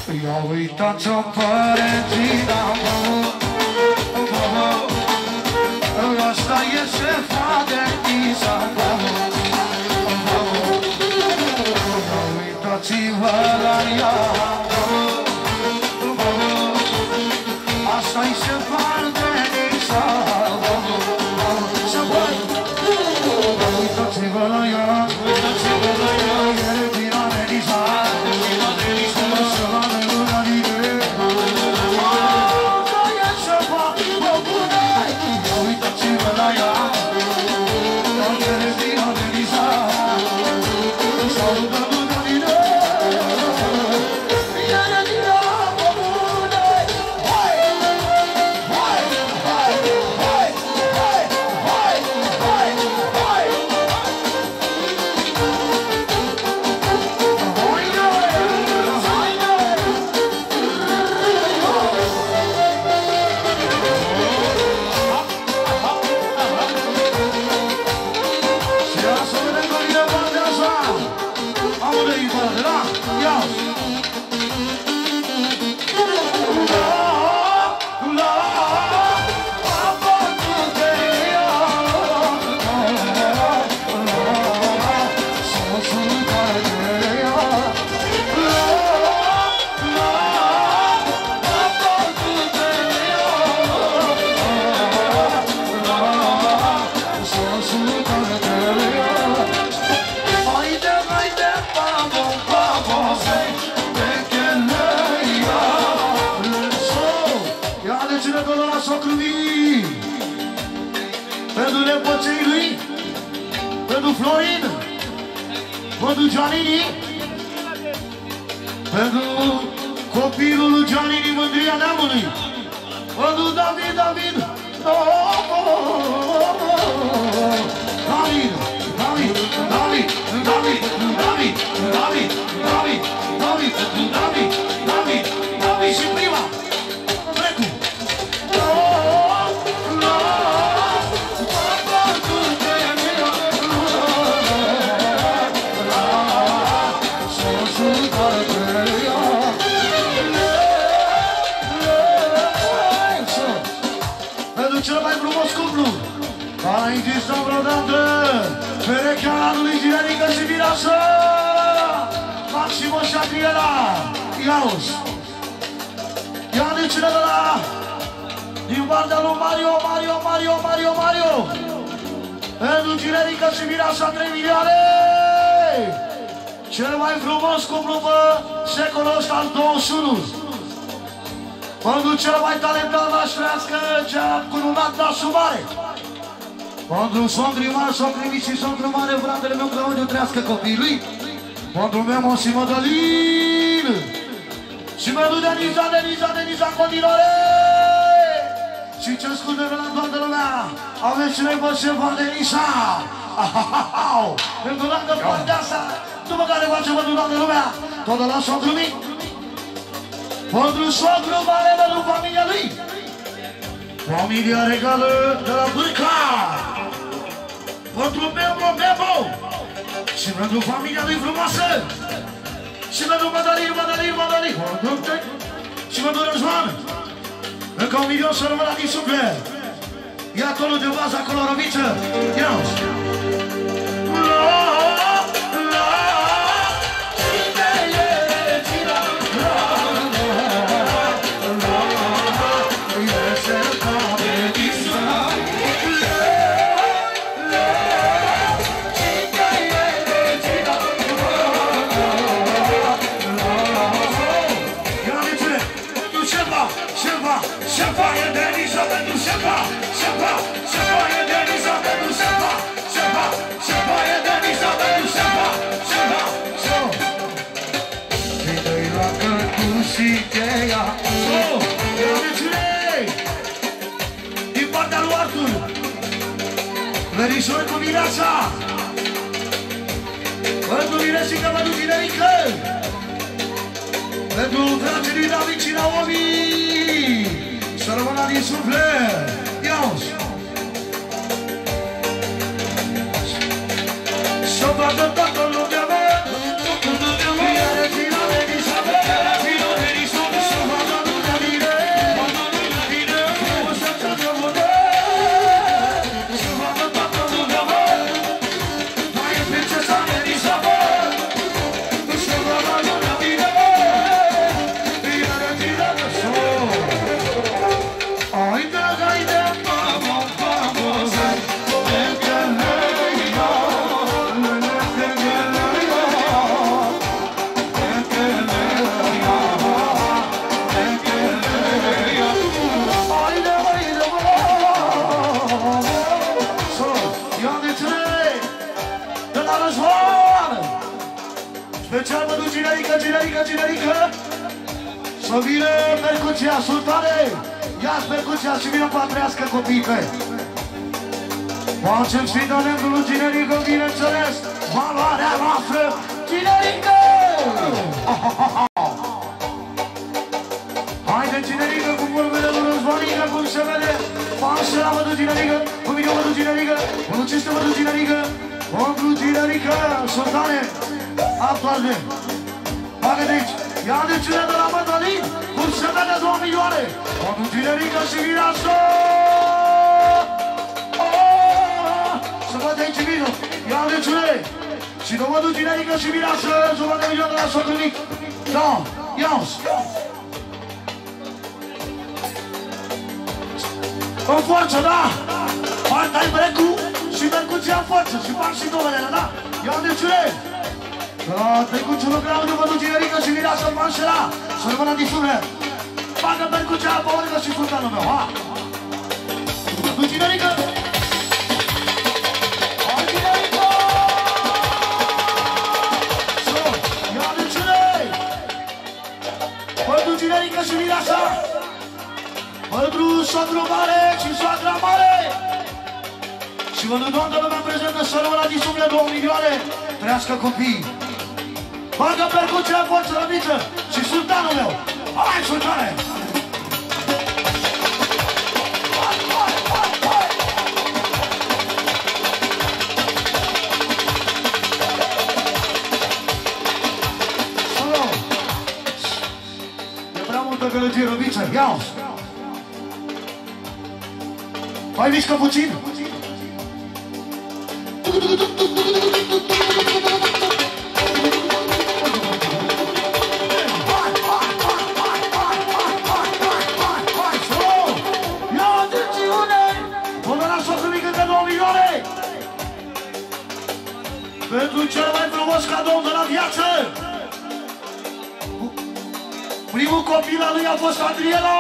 S1: I-a uitat-o părinții, da, asta e șefa de Isa, uitați-vă la ea, asta e șefa de Isa, uitați-vă la ea, e bina de Isa, pentru nepoței lui, pentru Florin, pentru Gianini, pentru copilul lui Gianini, mândria neamului, pentru David, David, David, David, David, David, David, David, David, David, David, David, David și prima, Precu. Cel mai frumos cuplu care a existat vreodată perechea anului Ginerică și Mireasă, Maximo și Adriana. Ia-uzi! Ia de cine de la din partea lui Mario, Mario, Mario, Mario, Mario pentru Ginerică și Mireasă trei milioane. Cel mai frumos cuplu pe secolul ăsta al douăzeci și unu. Pentru cel mai talentat v-aș trească ce-a cununat nasul mare. Pentru songrii mari, songrii mici și songrii mare, fratele meu Claudiu, trească copiii lui. Pentru Memo și Mădălin. Și pentru Deniza, Deniza, Deniza în continuare. Și ce scuze de la toată lumea, aveți și noi pe șefa Deniza. Pentru lângă partea asta, după care face pentru toată lumea, tot la songrii mici. Pentru sogru mare, pentru familia lui, familia regală de la Bârca, pentru Memo, Memo, și pentru familia lui frumoasă, și pentru Mădălin, Mădălin, Mădălin, și pentru Răzvan, încă un milion să rămână din suflet. Ia tonul de bază acolo, Romiță, ia-uzi! Din partea lui Artur, verișori cu Mireasa, pentru Mireșică, pentru Ginerică, pentru frații lui David și Naomi, să rămână din suflet. Ia-uzi! Să vadă toată lumea mea, iară Gină, Elisa, Gină, Elisa, cinerică, cinerică. Să vină percuția, sultane. Ia-ți percuția și vină patrească copiii pe. Facem sfida neamului cinerică, bineînțeles, valoarea noastră, cinerică! Haide, cinerică, cu vorbele lui Răzvanică, cum se vede, pasă la vădu cinerică, cu mine vădu cinerică, cu luciste vădu cinerică, cu cinerică, sultane, aptoarne, bagă-te aici, ia de cine de la Mădălin, cum se vede două milioane, cu cinerică și vireasă! Să văd aici vină, ia de cine, și nu vădu cinerică și vireasă, să văd de milioane la socul mic, da, ia-ți! În forță, da! Parta-i brecu și percuția în forță și fac și domenele, da? Ia de cine? La trecuțul lucrau după tu cinerică și vireasă în manșera să rămână disune. Facă percuția pe orică și sultanul meu, ha? Tu cinerică! Hai cinerică! Ia de cine? Pentru cinerică și vireasă! Pentru socru mare și soacra mare! Și vă toată lumea prezentă să rămână din sumle două milioane, trăiască copii! Bagă percuția, forță, rămiță și sultanul meu! Hai, sultane! Hai, hai, hai, hai! Solo! E prea multă gălăgie, rămiță, ia-o! Mai mișcă puțin! Ia atențiune! Până la socul mică de două milioane! Pentru cel mai frumos cadou de la viață! Primul copil al lui a fost Adriela!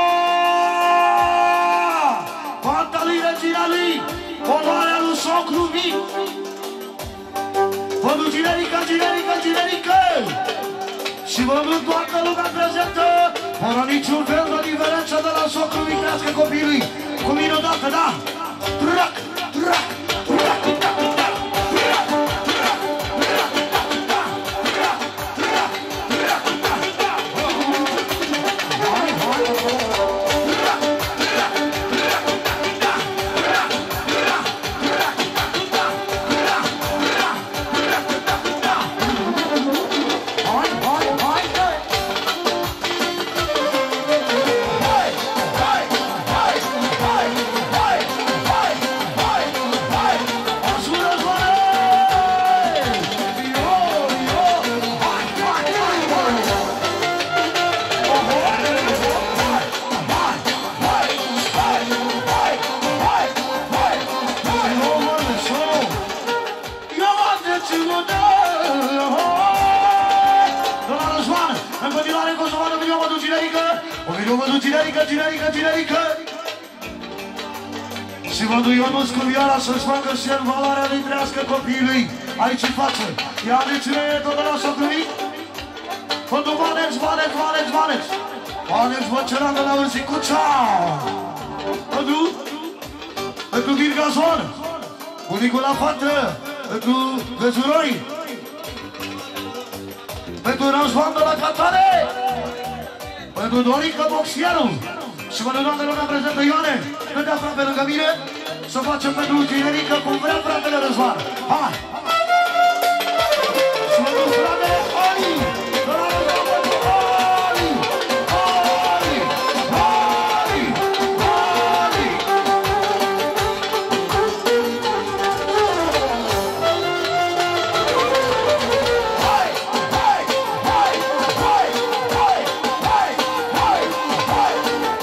S1: Fanta lui, regina lui, onoarea lui socru mic. Vă duc generică, generică, generică. Și vă duc toată lumea prezentă, fără niciun fel de diferență de la socru mic, crească copilului. Cu mine odată, da? Trac, trac, trac, trac, trac. Și vă duc Ionuț cu vioara să-și facă și el valoarea lui trească copiului aici în față. Ia de cine e tot la socruit? Pentru Vaneț, Vaneț, Vaneț, Vaneț. Vaneț Văceran de la Ursicuța. Pentru, pentru Virgazon, bunicul la fată, pentru Vezuroi, pentru Răzvan de la Catane, pentru Dorica Boxianu. Și vă doamne lumea prezentă Ioane, nu te aproape lângă mine, să facem pentru generică cum vrea fratele Răzvan. Hai! Și vă duc fratele Ali! De la Răzvan pentru Ali! Ali! Ali! Ali! Hai! Hai! Hai! Hai! Hai! Hai! Hai! Hai!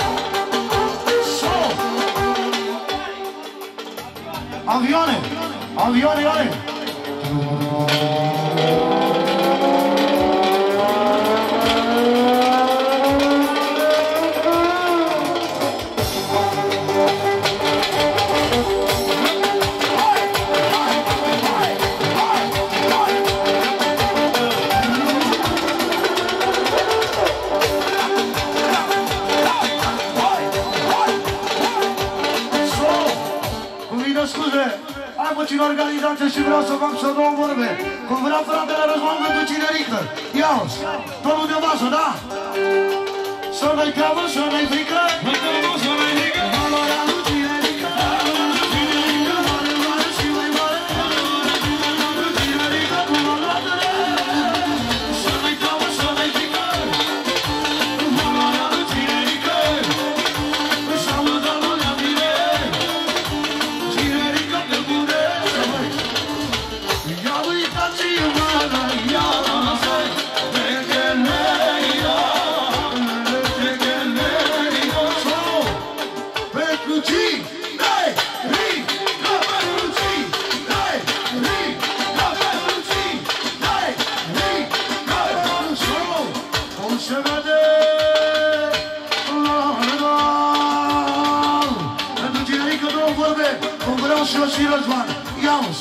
S1: Avioane! Avioane, Ioane! și vreau să fac să două vorbe. Cum vrea fratele Răzvan pentru cinerică. Ia-o-ți, domnul de vază, da? Să nu-i teamă, să nu-i frică. Să nu-i frică. Valoarea lui cinerică. Cinerică, mare, mare și mai mare. Cinerică, cu valoare. Să nu-i teamă, să nu-i frică. Valoarea lui cinerică. Să mă dă lumea bine. Cinerică de bune. Ia uitați-i mână, ia lăsă. Regeleia. Regeleia. Pentru cine? Rică pentru cine? Rică pentru cine? Rică pentru cine? Cum se vede? Pentru cine rică două vorbe, cum vreau și eu și Răzvan. Ia-o-ți!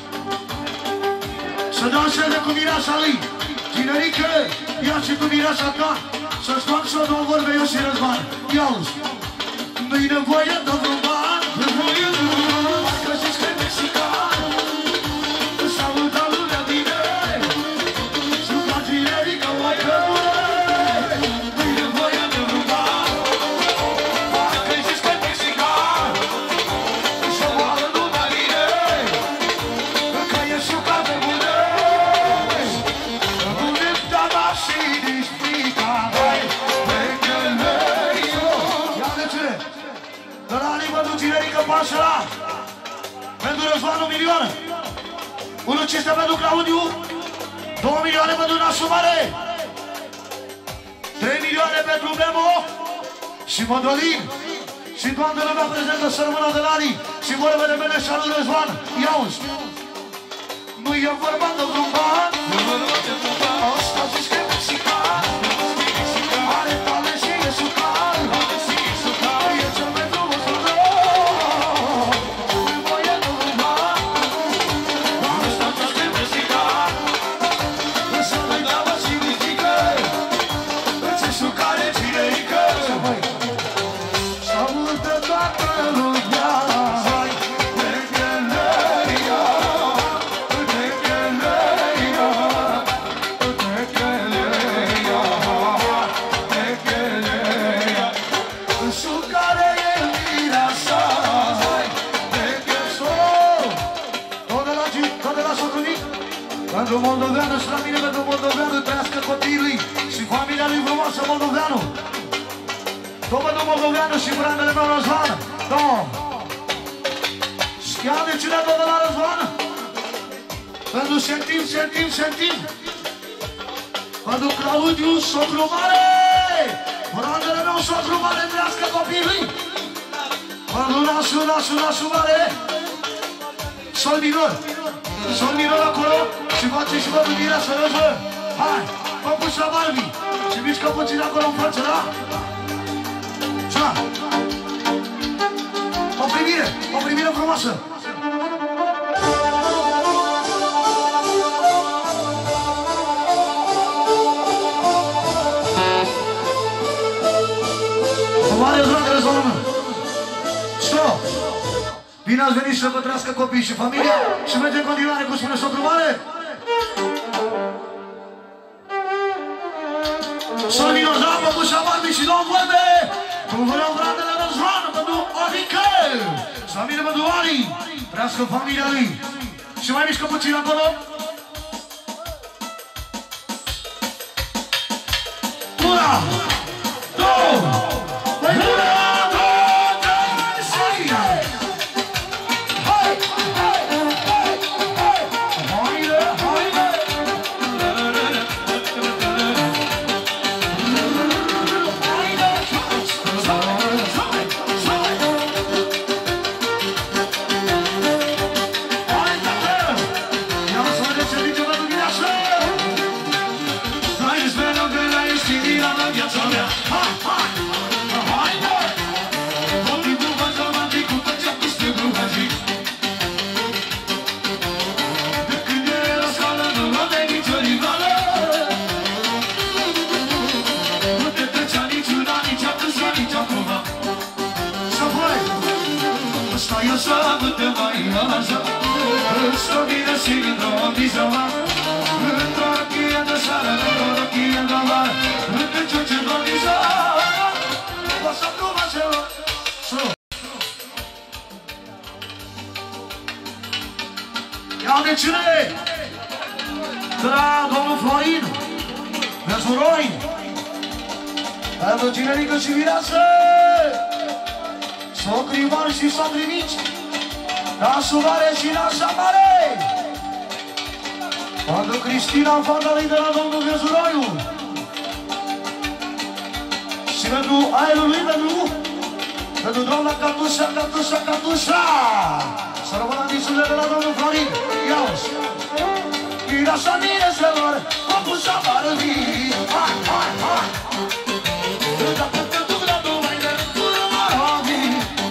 S1: Să danseze cu mireasa lui. Cinerică, ia și cu mireasa ta. Să-ți fac să două vorbe eu și Răzvan. Ia-o-ți! Nu-i nevoie de vreun ban. Nevoie de vreun ban. Că zici că e mexican. Salută lumea bine. Sunt la cinerică, oaică. Nu-i nevoie de vreun ban. Că zici că e mexican. Să oală lumea bine. Că e suca de bune. Buneta mașini spica. Ia de ce? De laanii pentru cinerică pasă la. Pentru Răzvan un milion. Unul cinste pentru Claudiu. Două milioane pentru Nasu Mare. Trei milioane pentru Memo. Și Mondolin. Și toată lumea prezentă să rămână de laanii. Și vorbele mele și lui Răzvan. Ia-uzi. Nu e vorba de vreun ban. Asta zici că e mexican. Are talent și e sucan. E cel mai frumos rău. Nu-i voie de vreun ban. Asta zici că e mexican. Să nu-i dau și ridică. Ce sucare cinerică. Să multe toată lumea. Regeleia. Pentru moldoveană și la mine, pentru moldoveană, trăiască copiii și familia lui frumoasă moldoveanu. Tot pentru moldoveană și brandele meu Răzvan. Două. Și chiar de cine tot de la Răzvan? Pentru sentim, sentim, sentim. Pentru Claudiu, socru mare. Brandele meu, socru mare, trăiască copiii. Pentru Nasu, Nasu, Nasu mare. Sol minor. Sol minor acolo. Și face și vă gândirea să răzbă. Hai, vă puși la Barbie. Și mișcă puțin acolo în față, da? Cea. O primire, o primire frumoasă. O mare dragă răzvălămă. Stop! Bine ați venit să vă trăiască copiii și familia și mergem în continuare, cum spune socru mare. Sol minor, da, mă puși la Barbie și două vorbe. Cum vreau fratele Răzvan pentru Adică. Să mine pentru Ali. Trăiască familia lui. Și mai mișcă puțin acolo. Una, două, mai una. Viața Să vină și într-o bizăva într-o rochie de seară, într-o rochie de vară, într-o ciuci într-o bizăva. O să nu mă ceva. Ia de cine? De la domnul Florin, Mezuroi, pentru Ginerică și Vireasă, socrii mari și socrii mici, nasul mare și nașa mare, pentru Cristina, fata lui de la domnul Mezuroiu, și pentru aerul lui, pentru, pentru doamna Catușa, Catușa, Catușa, să rămână disurile de la domnul Florin. Ia-o-și! Mireasa, mireselor, Catușa, mare vii, hai, hai, hai! Dacă te duc la numai de tură maravi,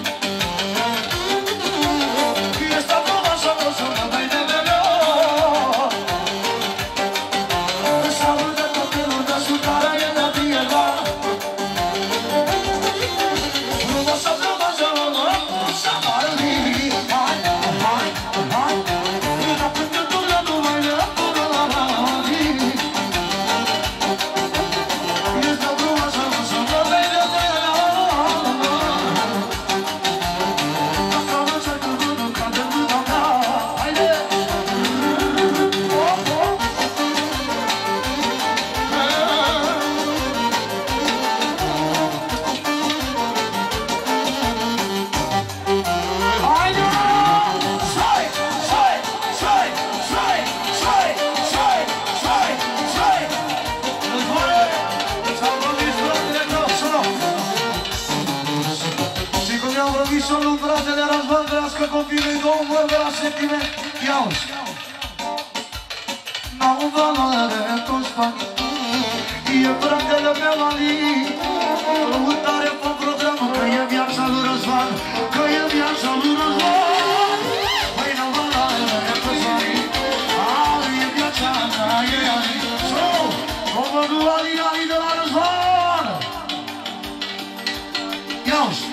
S1: este frumoasă, o să mă mai de meleu. Să aude copilul de sutare, e de pielea. Frumoasă, frumoasă, Catușa, mare vii, hai, hai, hai! Dacă te duc la numai de tură maravi, este frumoasă, o să mă mai de meleu. Dacă mă cer cuvântul ca de mâna mea, haide! Oh, oh! Haide! Sai, sai, sai, sai, sai, sai, sai, sai! Războare! S-au vorbit fratele meu, sună! Și cum i-am vorbit sunul fratele Răzvan, crească copilul, două vorbe la sentiment, ia-o-și! N-au valoare toți banii, e fratele meu Ali, lăutare pe programul, că e viața lui Răzvan, că e viața lui Răzvan. Păi n-au valoare toți banii, Ali e viața mea, e Ali. So, comandul Ali, Ali de la Răzvan. Ia-o-și!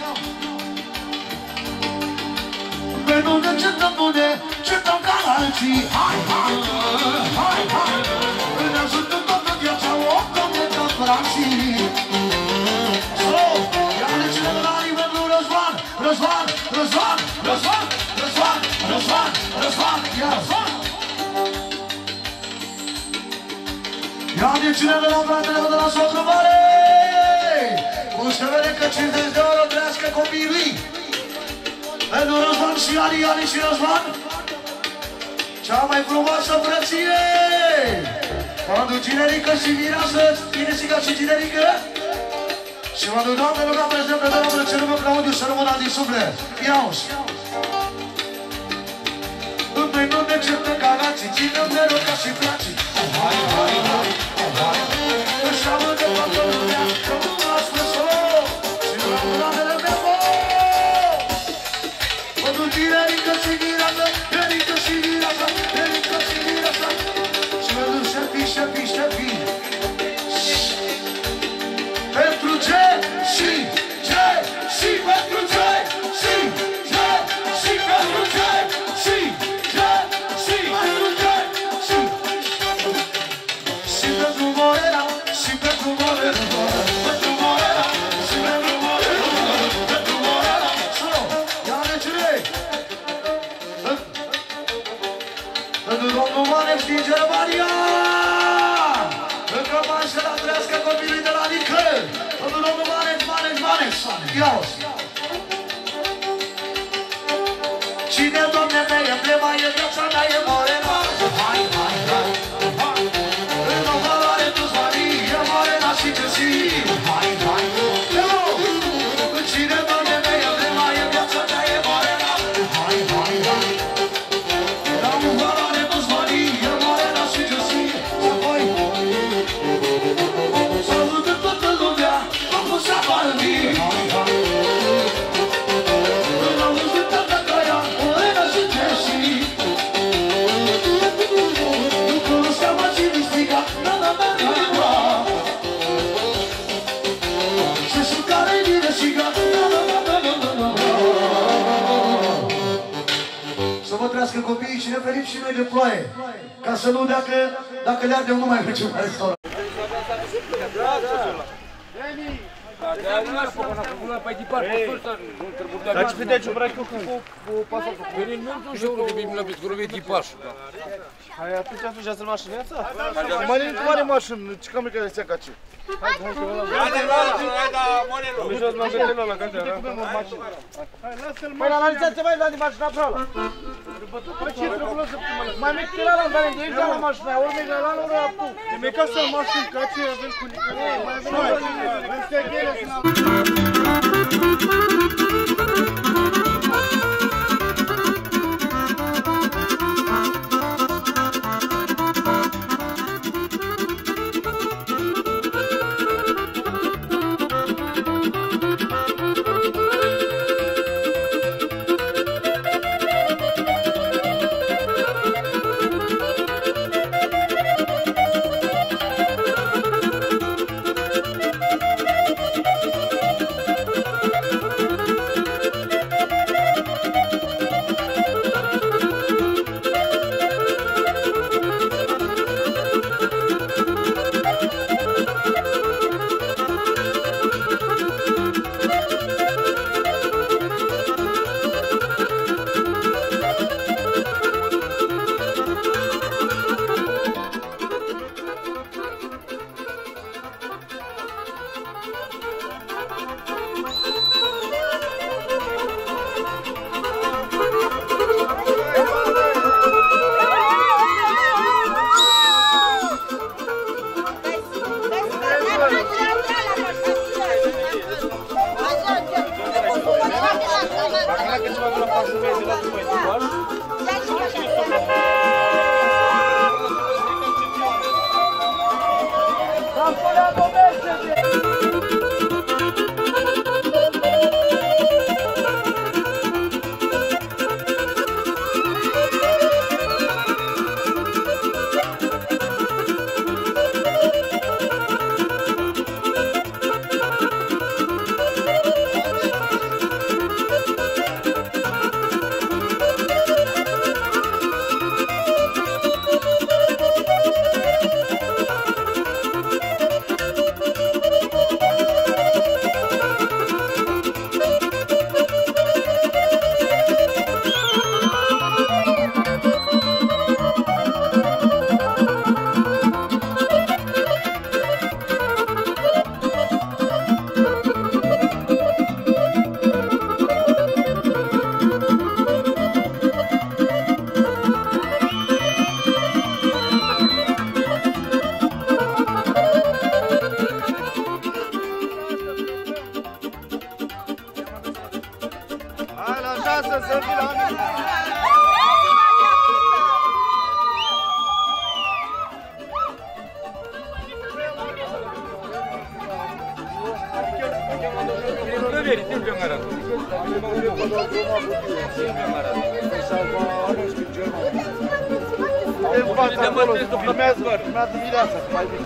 S1: Pe nume certăm bune, certăm ca alții, hai, hai, hai, hai! Îmi ajută toată viața, om, domne, ca frații. So, ia-ne cine de la nivelul Răzvan, Răzvan, Răzvan, Răzvan, Răzvan, Răzvan, Răzvan, Răzvan! Ia-ne cine de la fratele de la socru mare! Cum se vede că cincizeci de ori trăiască copiii lui. Pentru Răzvan și Ali, Ali și Răzvan, cea mai frumoasă frăție! Pentru Ginerică și Mireasă, Inesica și Ginerică, și pentru doamne rugăm prezentă de domnul Cerumă Claudiu să rămână din suflet. Ia-o-și! Întâi nu ne certă ca lații, ținem de rău ca și frații. Hai, hai, hai, hai! Își aude toată lumea că nu m-a spus-o și la mânamele meu. Pentru Ginerică și Mireasă, Ginerică și Mireasă, Ginerică și Mireasă, și pentru șerpi, șerpi, șerpi. Pentru ce? Și ce? Și pentru ce? Și ce? Și pentru ce? Și ce? Și pentru ce? Și și pentru Morena, și pentru Morena, pentru Morena, și pentru Morena, pentru Morena. Sună, ia-ne cine? Pentru domnul Maneș din Germania! Încă mai să la trească copilii de la Nică! Pentru domnul Maneș, Maneș, Maneș! Ia-o-ți! Cine, Doamne, mea, emblema e viața mea, e Morena! Hai, hai, hai! În o valoare tu-ți mari, e Morena și găsi! Hai, hai! Cine, Doamne, mea, emblema e viața mea, e Morena! Hai, hai, hai! La o valoare tu-ți mari, e Morena și găsi! Apoi! Salută toată lumea, am pus afară vii! Hai, hai! În auzit toată caia, Morena și găsi! Nu cunoșteam și mistică, na, na, na, na, na! copiii și ne ferim și noi de ploaie. Ca să nu, dacă, dacă le ardem, nu mai mergem la restaurant.
S5: Dar ce vedeți o bracă cu pasaportul? Păi nu știu că vin la Petrovie echipaj. Hai atunci atunci să-l mașini asta? Mai nu mare mașină, ce cam care se cace. Hai, hai că ăla. Hai da, hai da, Morelu. Nu jos mă găsesc la către. Hai, lasă-l. Păi analizați mai la de mașina pe ăla. Păi ce trebuie să mai mic că la la dar de aici la mașina, ori la la ori apu. E mai ca să mașini cace, avem cu mai avem noi. Este grele să Urmează mireasa, mai bine.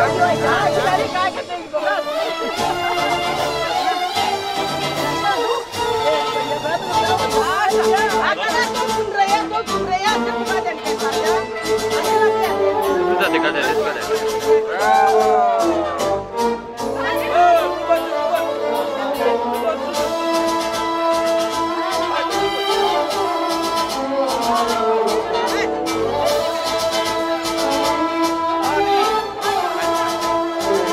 S5: Bravo!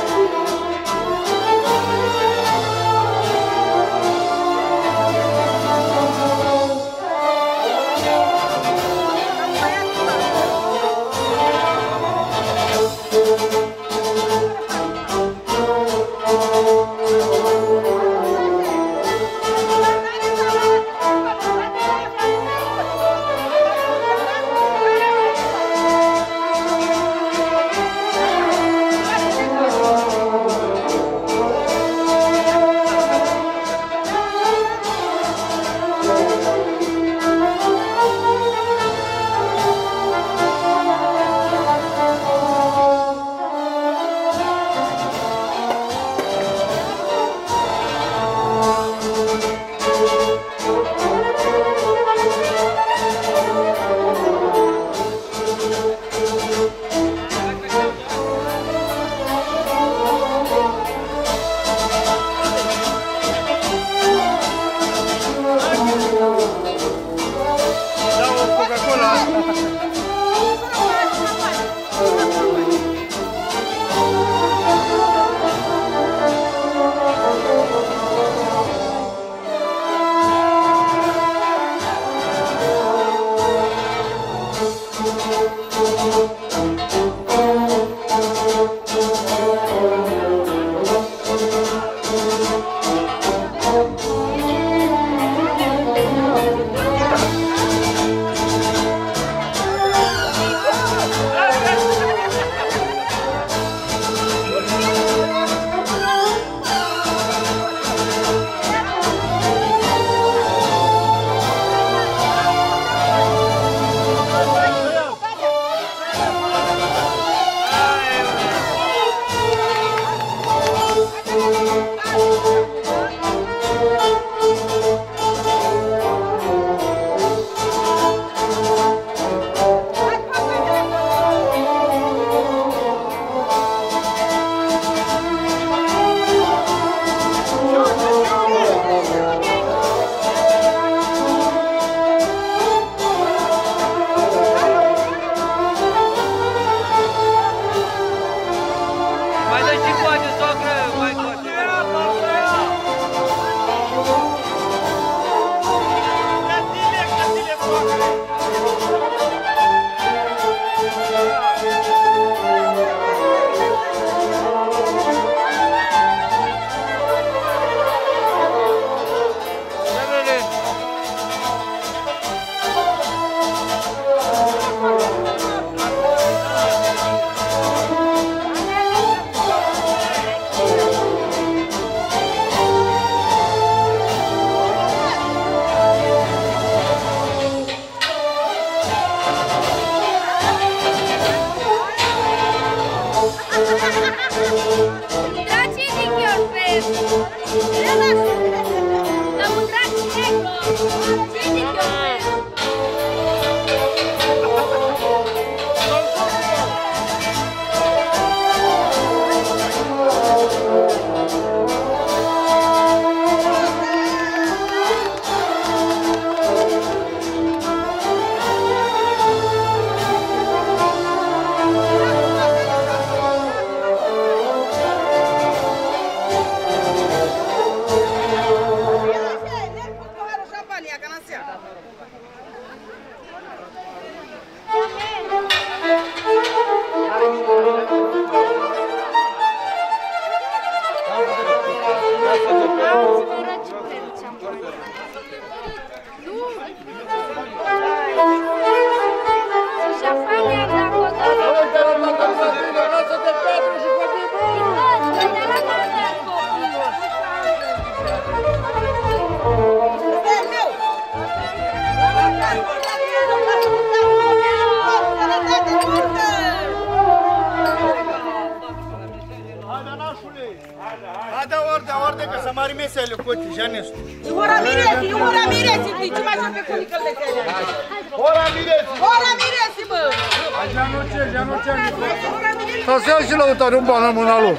S5: mari mesele coti, Janescu.
S3: Ora Miresi, ora Miresi, ce mai fac pe cunicăl de tele?
S5: Ora Miresi!
S3: Ora Miresi, bă!
S5: Așa nu ce, așa nu ce.
S1: Să se ia și lăutare un ban în mâna lui.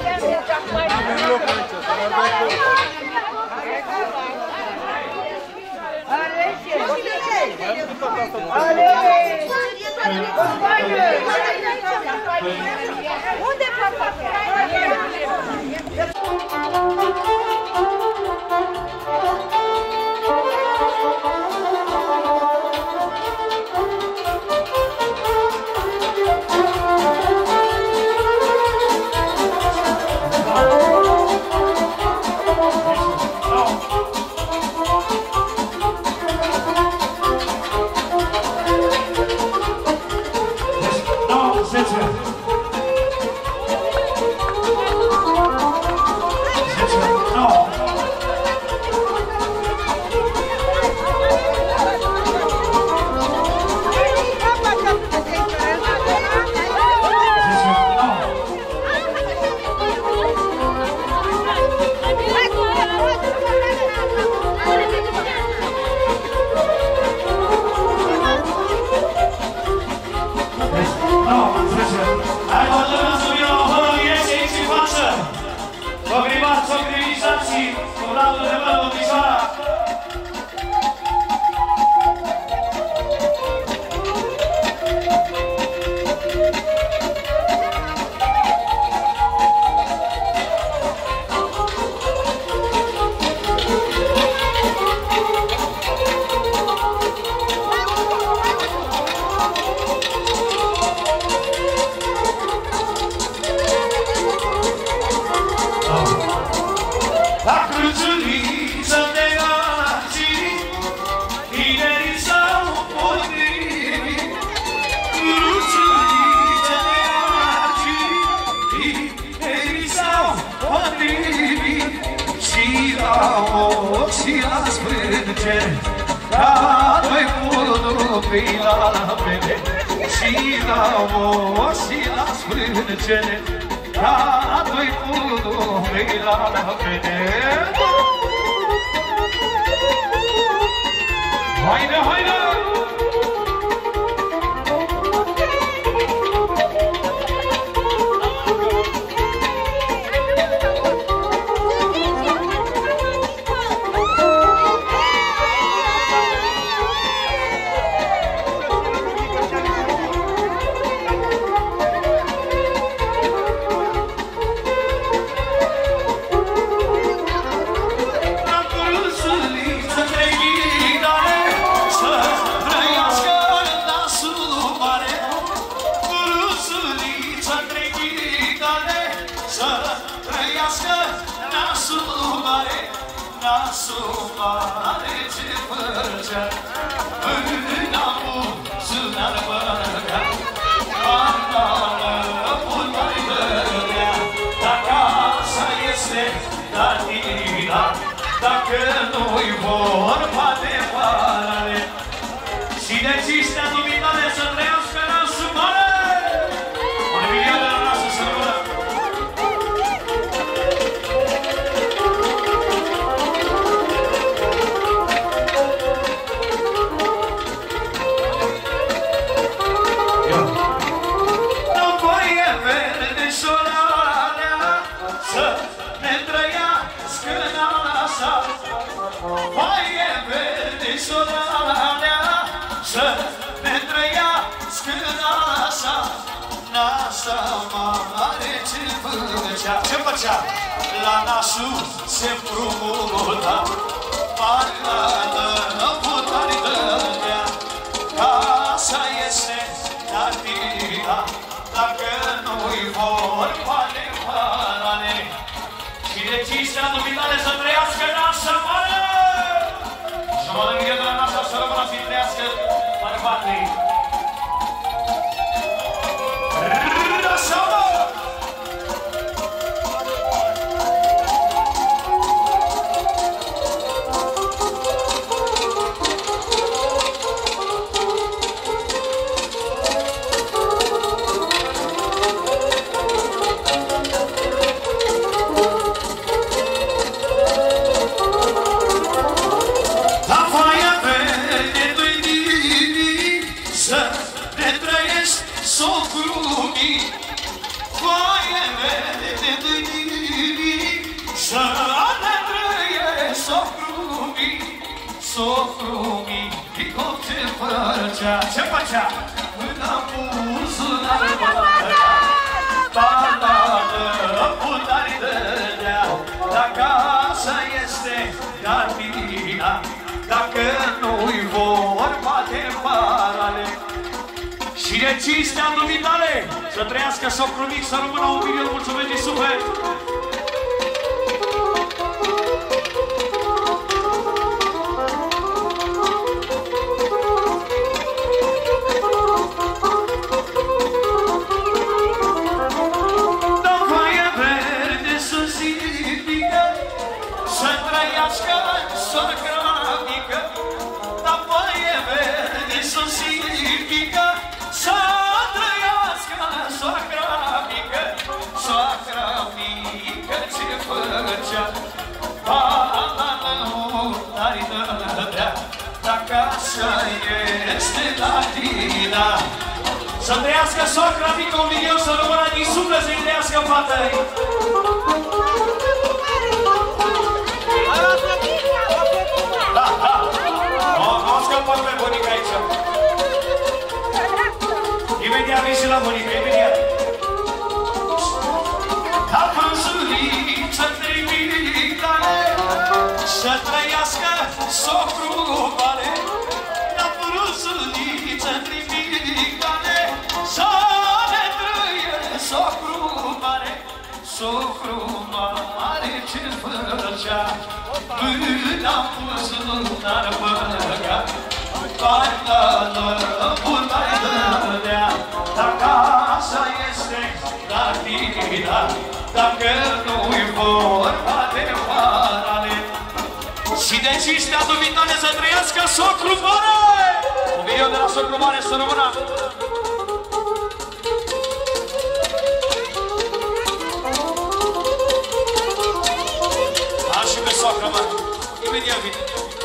S3: Unde fac?
S2: lumii, foaie verde de mâini, să ne trăie socru mii, socru mii, picot ce făcea, ce făcea? Mâna buzunar băga, banană, putari dădea, dacă așa este Carmina, dacă nu-i vorba de parale. Și de cinstea dumitale, să trăiască socru mic, să rămână un milion, mulțumesc din suflet! Soacra mică, dar foaie verde susțipică, să trăiască soacra mică, soacra mică ce făcea, banană tari dădea, dacă așa este latina. Să trăiască soacra mică un milion, să rămână din suflet, să-i trăiască fata-i. O scăpăm pe bunica aici. Imediat vin și la bunica, imediat. Ca frunzuliță trimitale, să trăiască socru mare. Ca frunzuliță trimitale, să ne trăie socru mare. Socru mare ce făcea, mâna buzunar băga, banană, putari dădea, dacă așa este latina, dacă nu-i vorba de parale. Și de cinstea dumitale să trăiască socru mare! Un milion de la socru mare să rămână! Și pe soacră mare, imediat vine.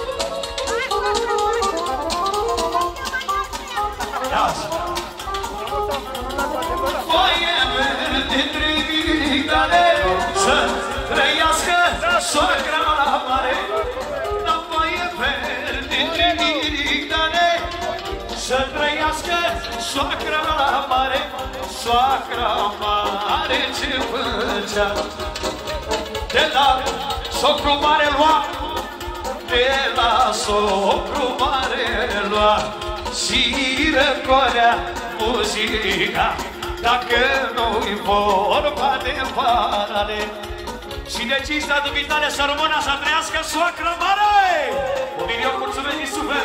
S2: Ia-ți! Foaie verde tribitale, să trăiască soacra mare. La foaie verde tribitale, să trăiască soacra mare. Soacra mare ce făcea, de la socru mare lua, de la socru mare lua, și răcolea muzica, dacă nu-i vorba de parale. Și de cinstea dumitale să rămână, să trăiască soacră mare! Un milion, mulțumesc din suflet!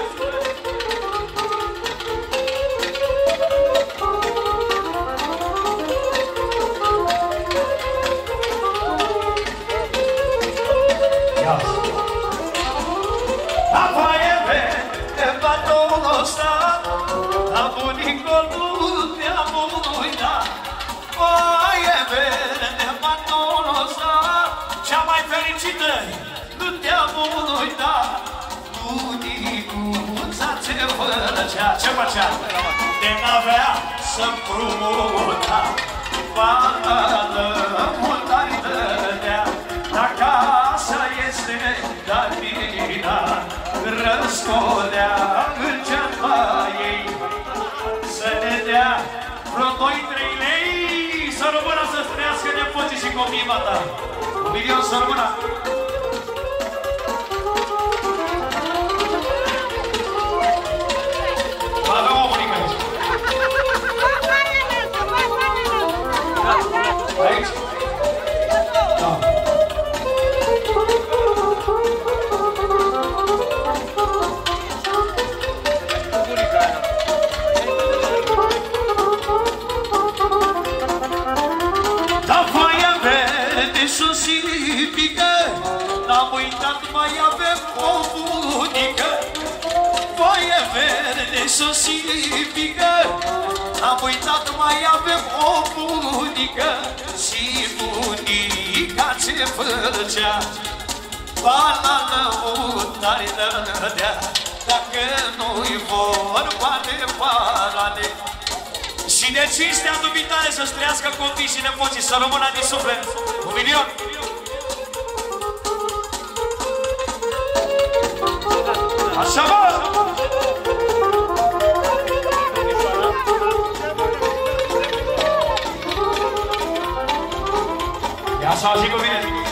S2: Afaie verde batonul ăsta, la bunicul nu te-am uitat. Foaie verde batonul ăsta, cea mai fericită, nu te-am uitat. Bunicuța ce făcea, ce făcea? De n-avea să-mprumuta, banană putari dădea, dacă așa este Carmina, răscolea în geaba ei, să ne dea vreo doi trei lei, să rămână să-ți trăiască nepoții și copiii mata. Un milion să rămână. Avem o bunică aici. Aici? Da. Da foaia verde susipică, n-am uitat, mai avem o bunică. Foaia verde susipică, n-am uitat, mai avem o bunică. Și bunica ce făcea, banană tare dădea, dacă nu-i vorba de parale. Și Și de cinstea dumitale să-și trăiască copii și nepoții, să rămână din suflet. Un milion! Așa, bă! Ia să azi cu mine!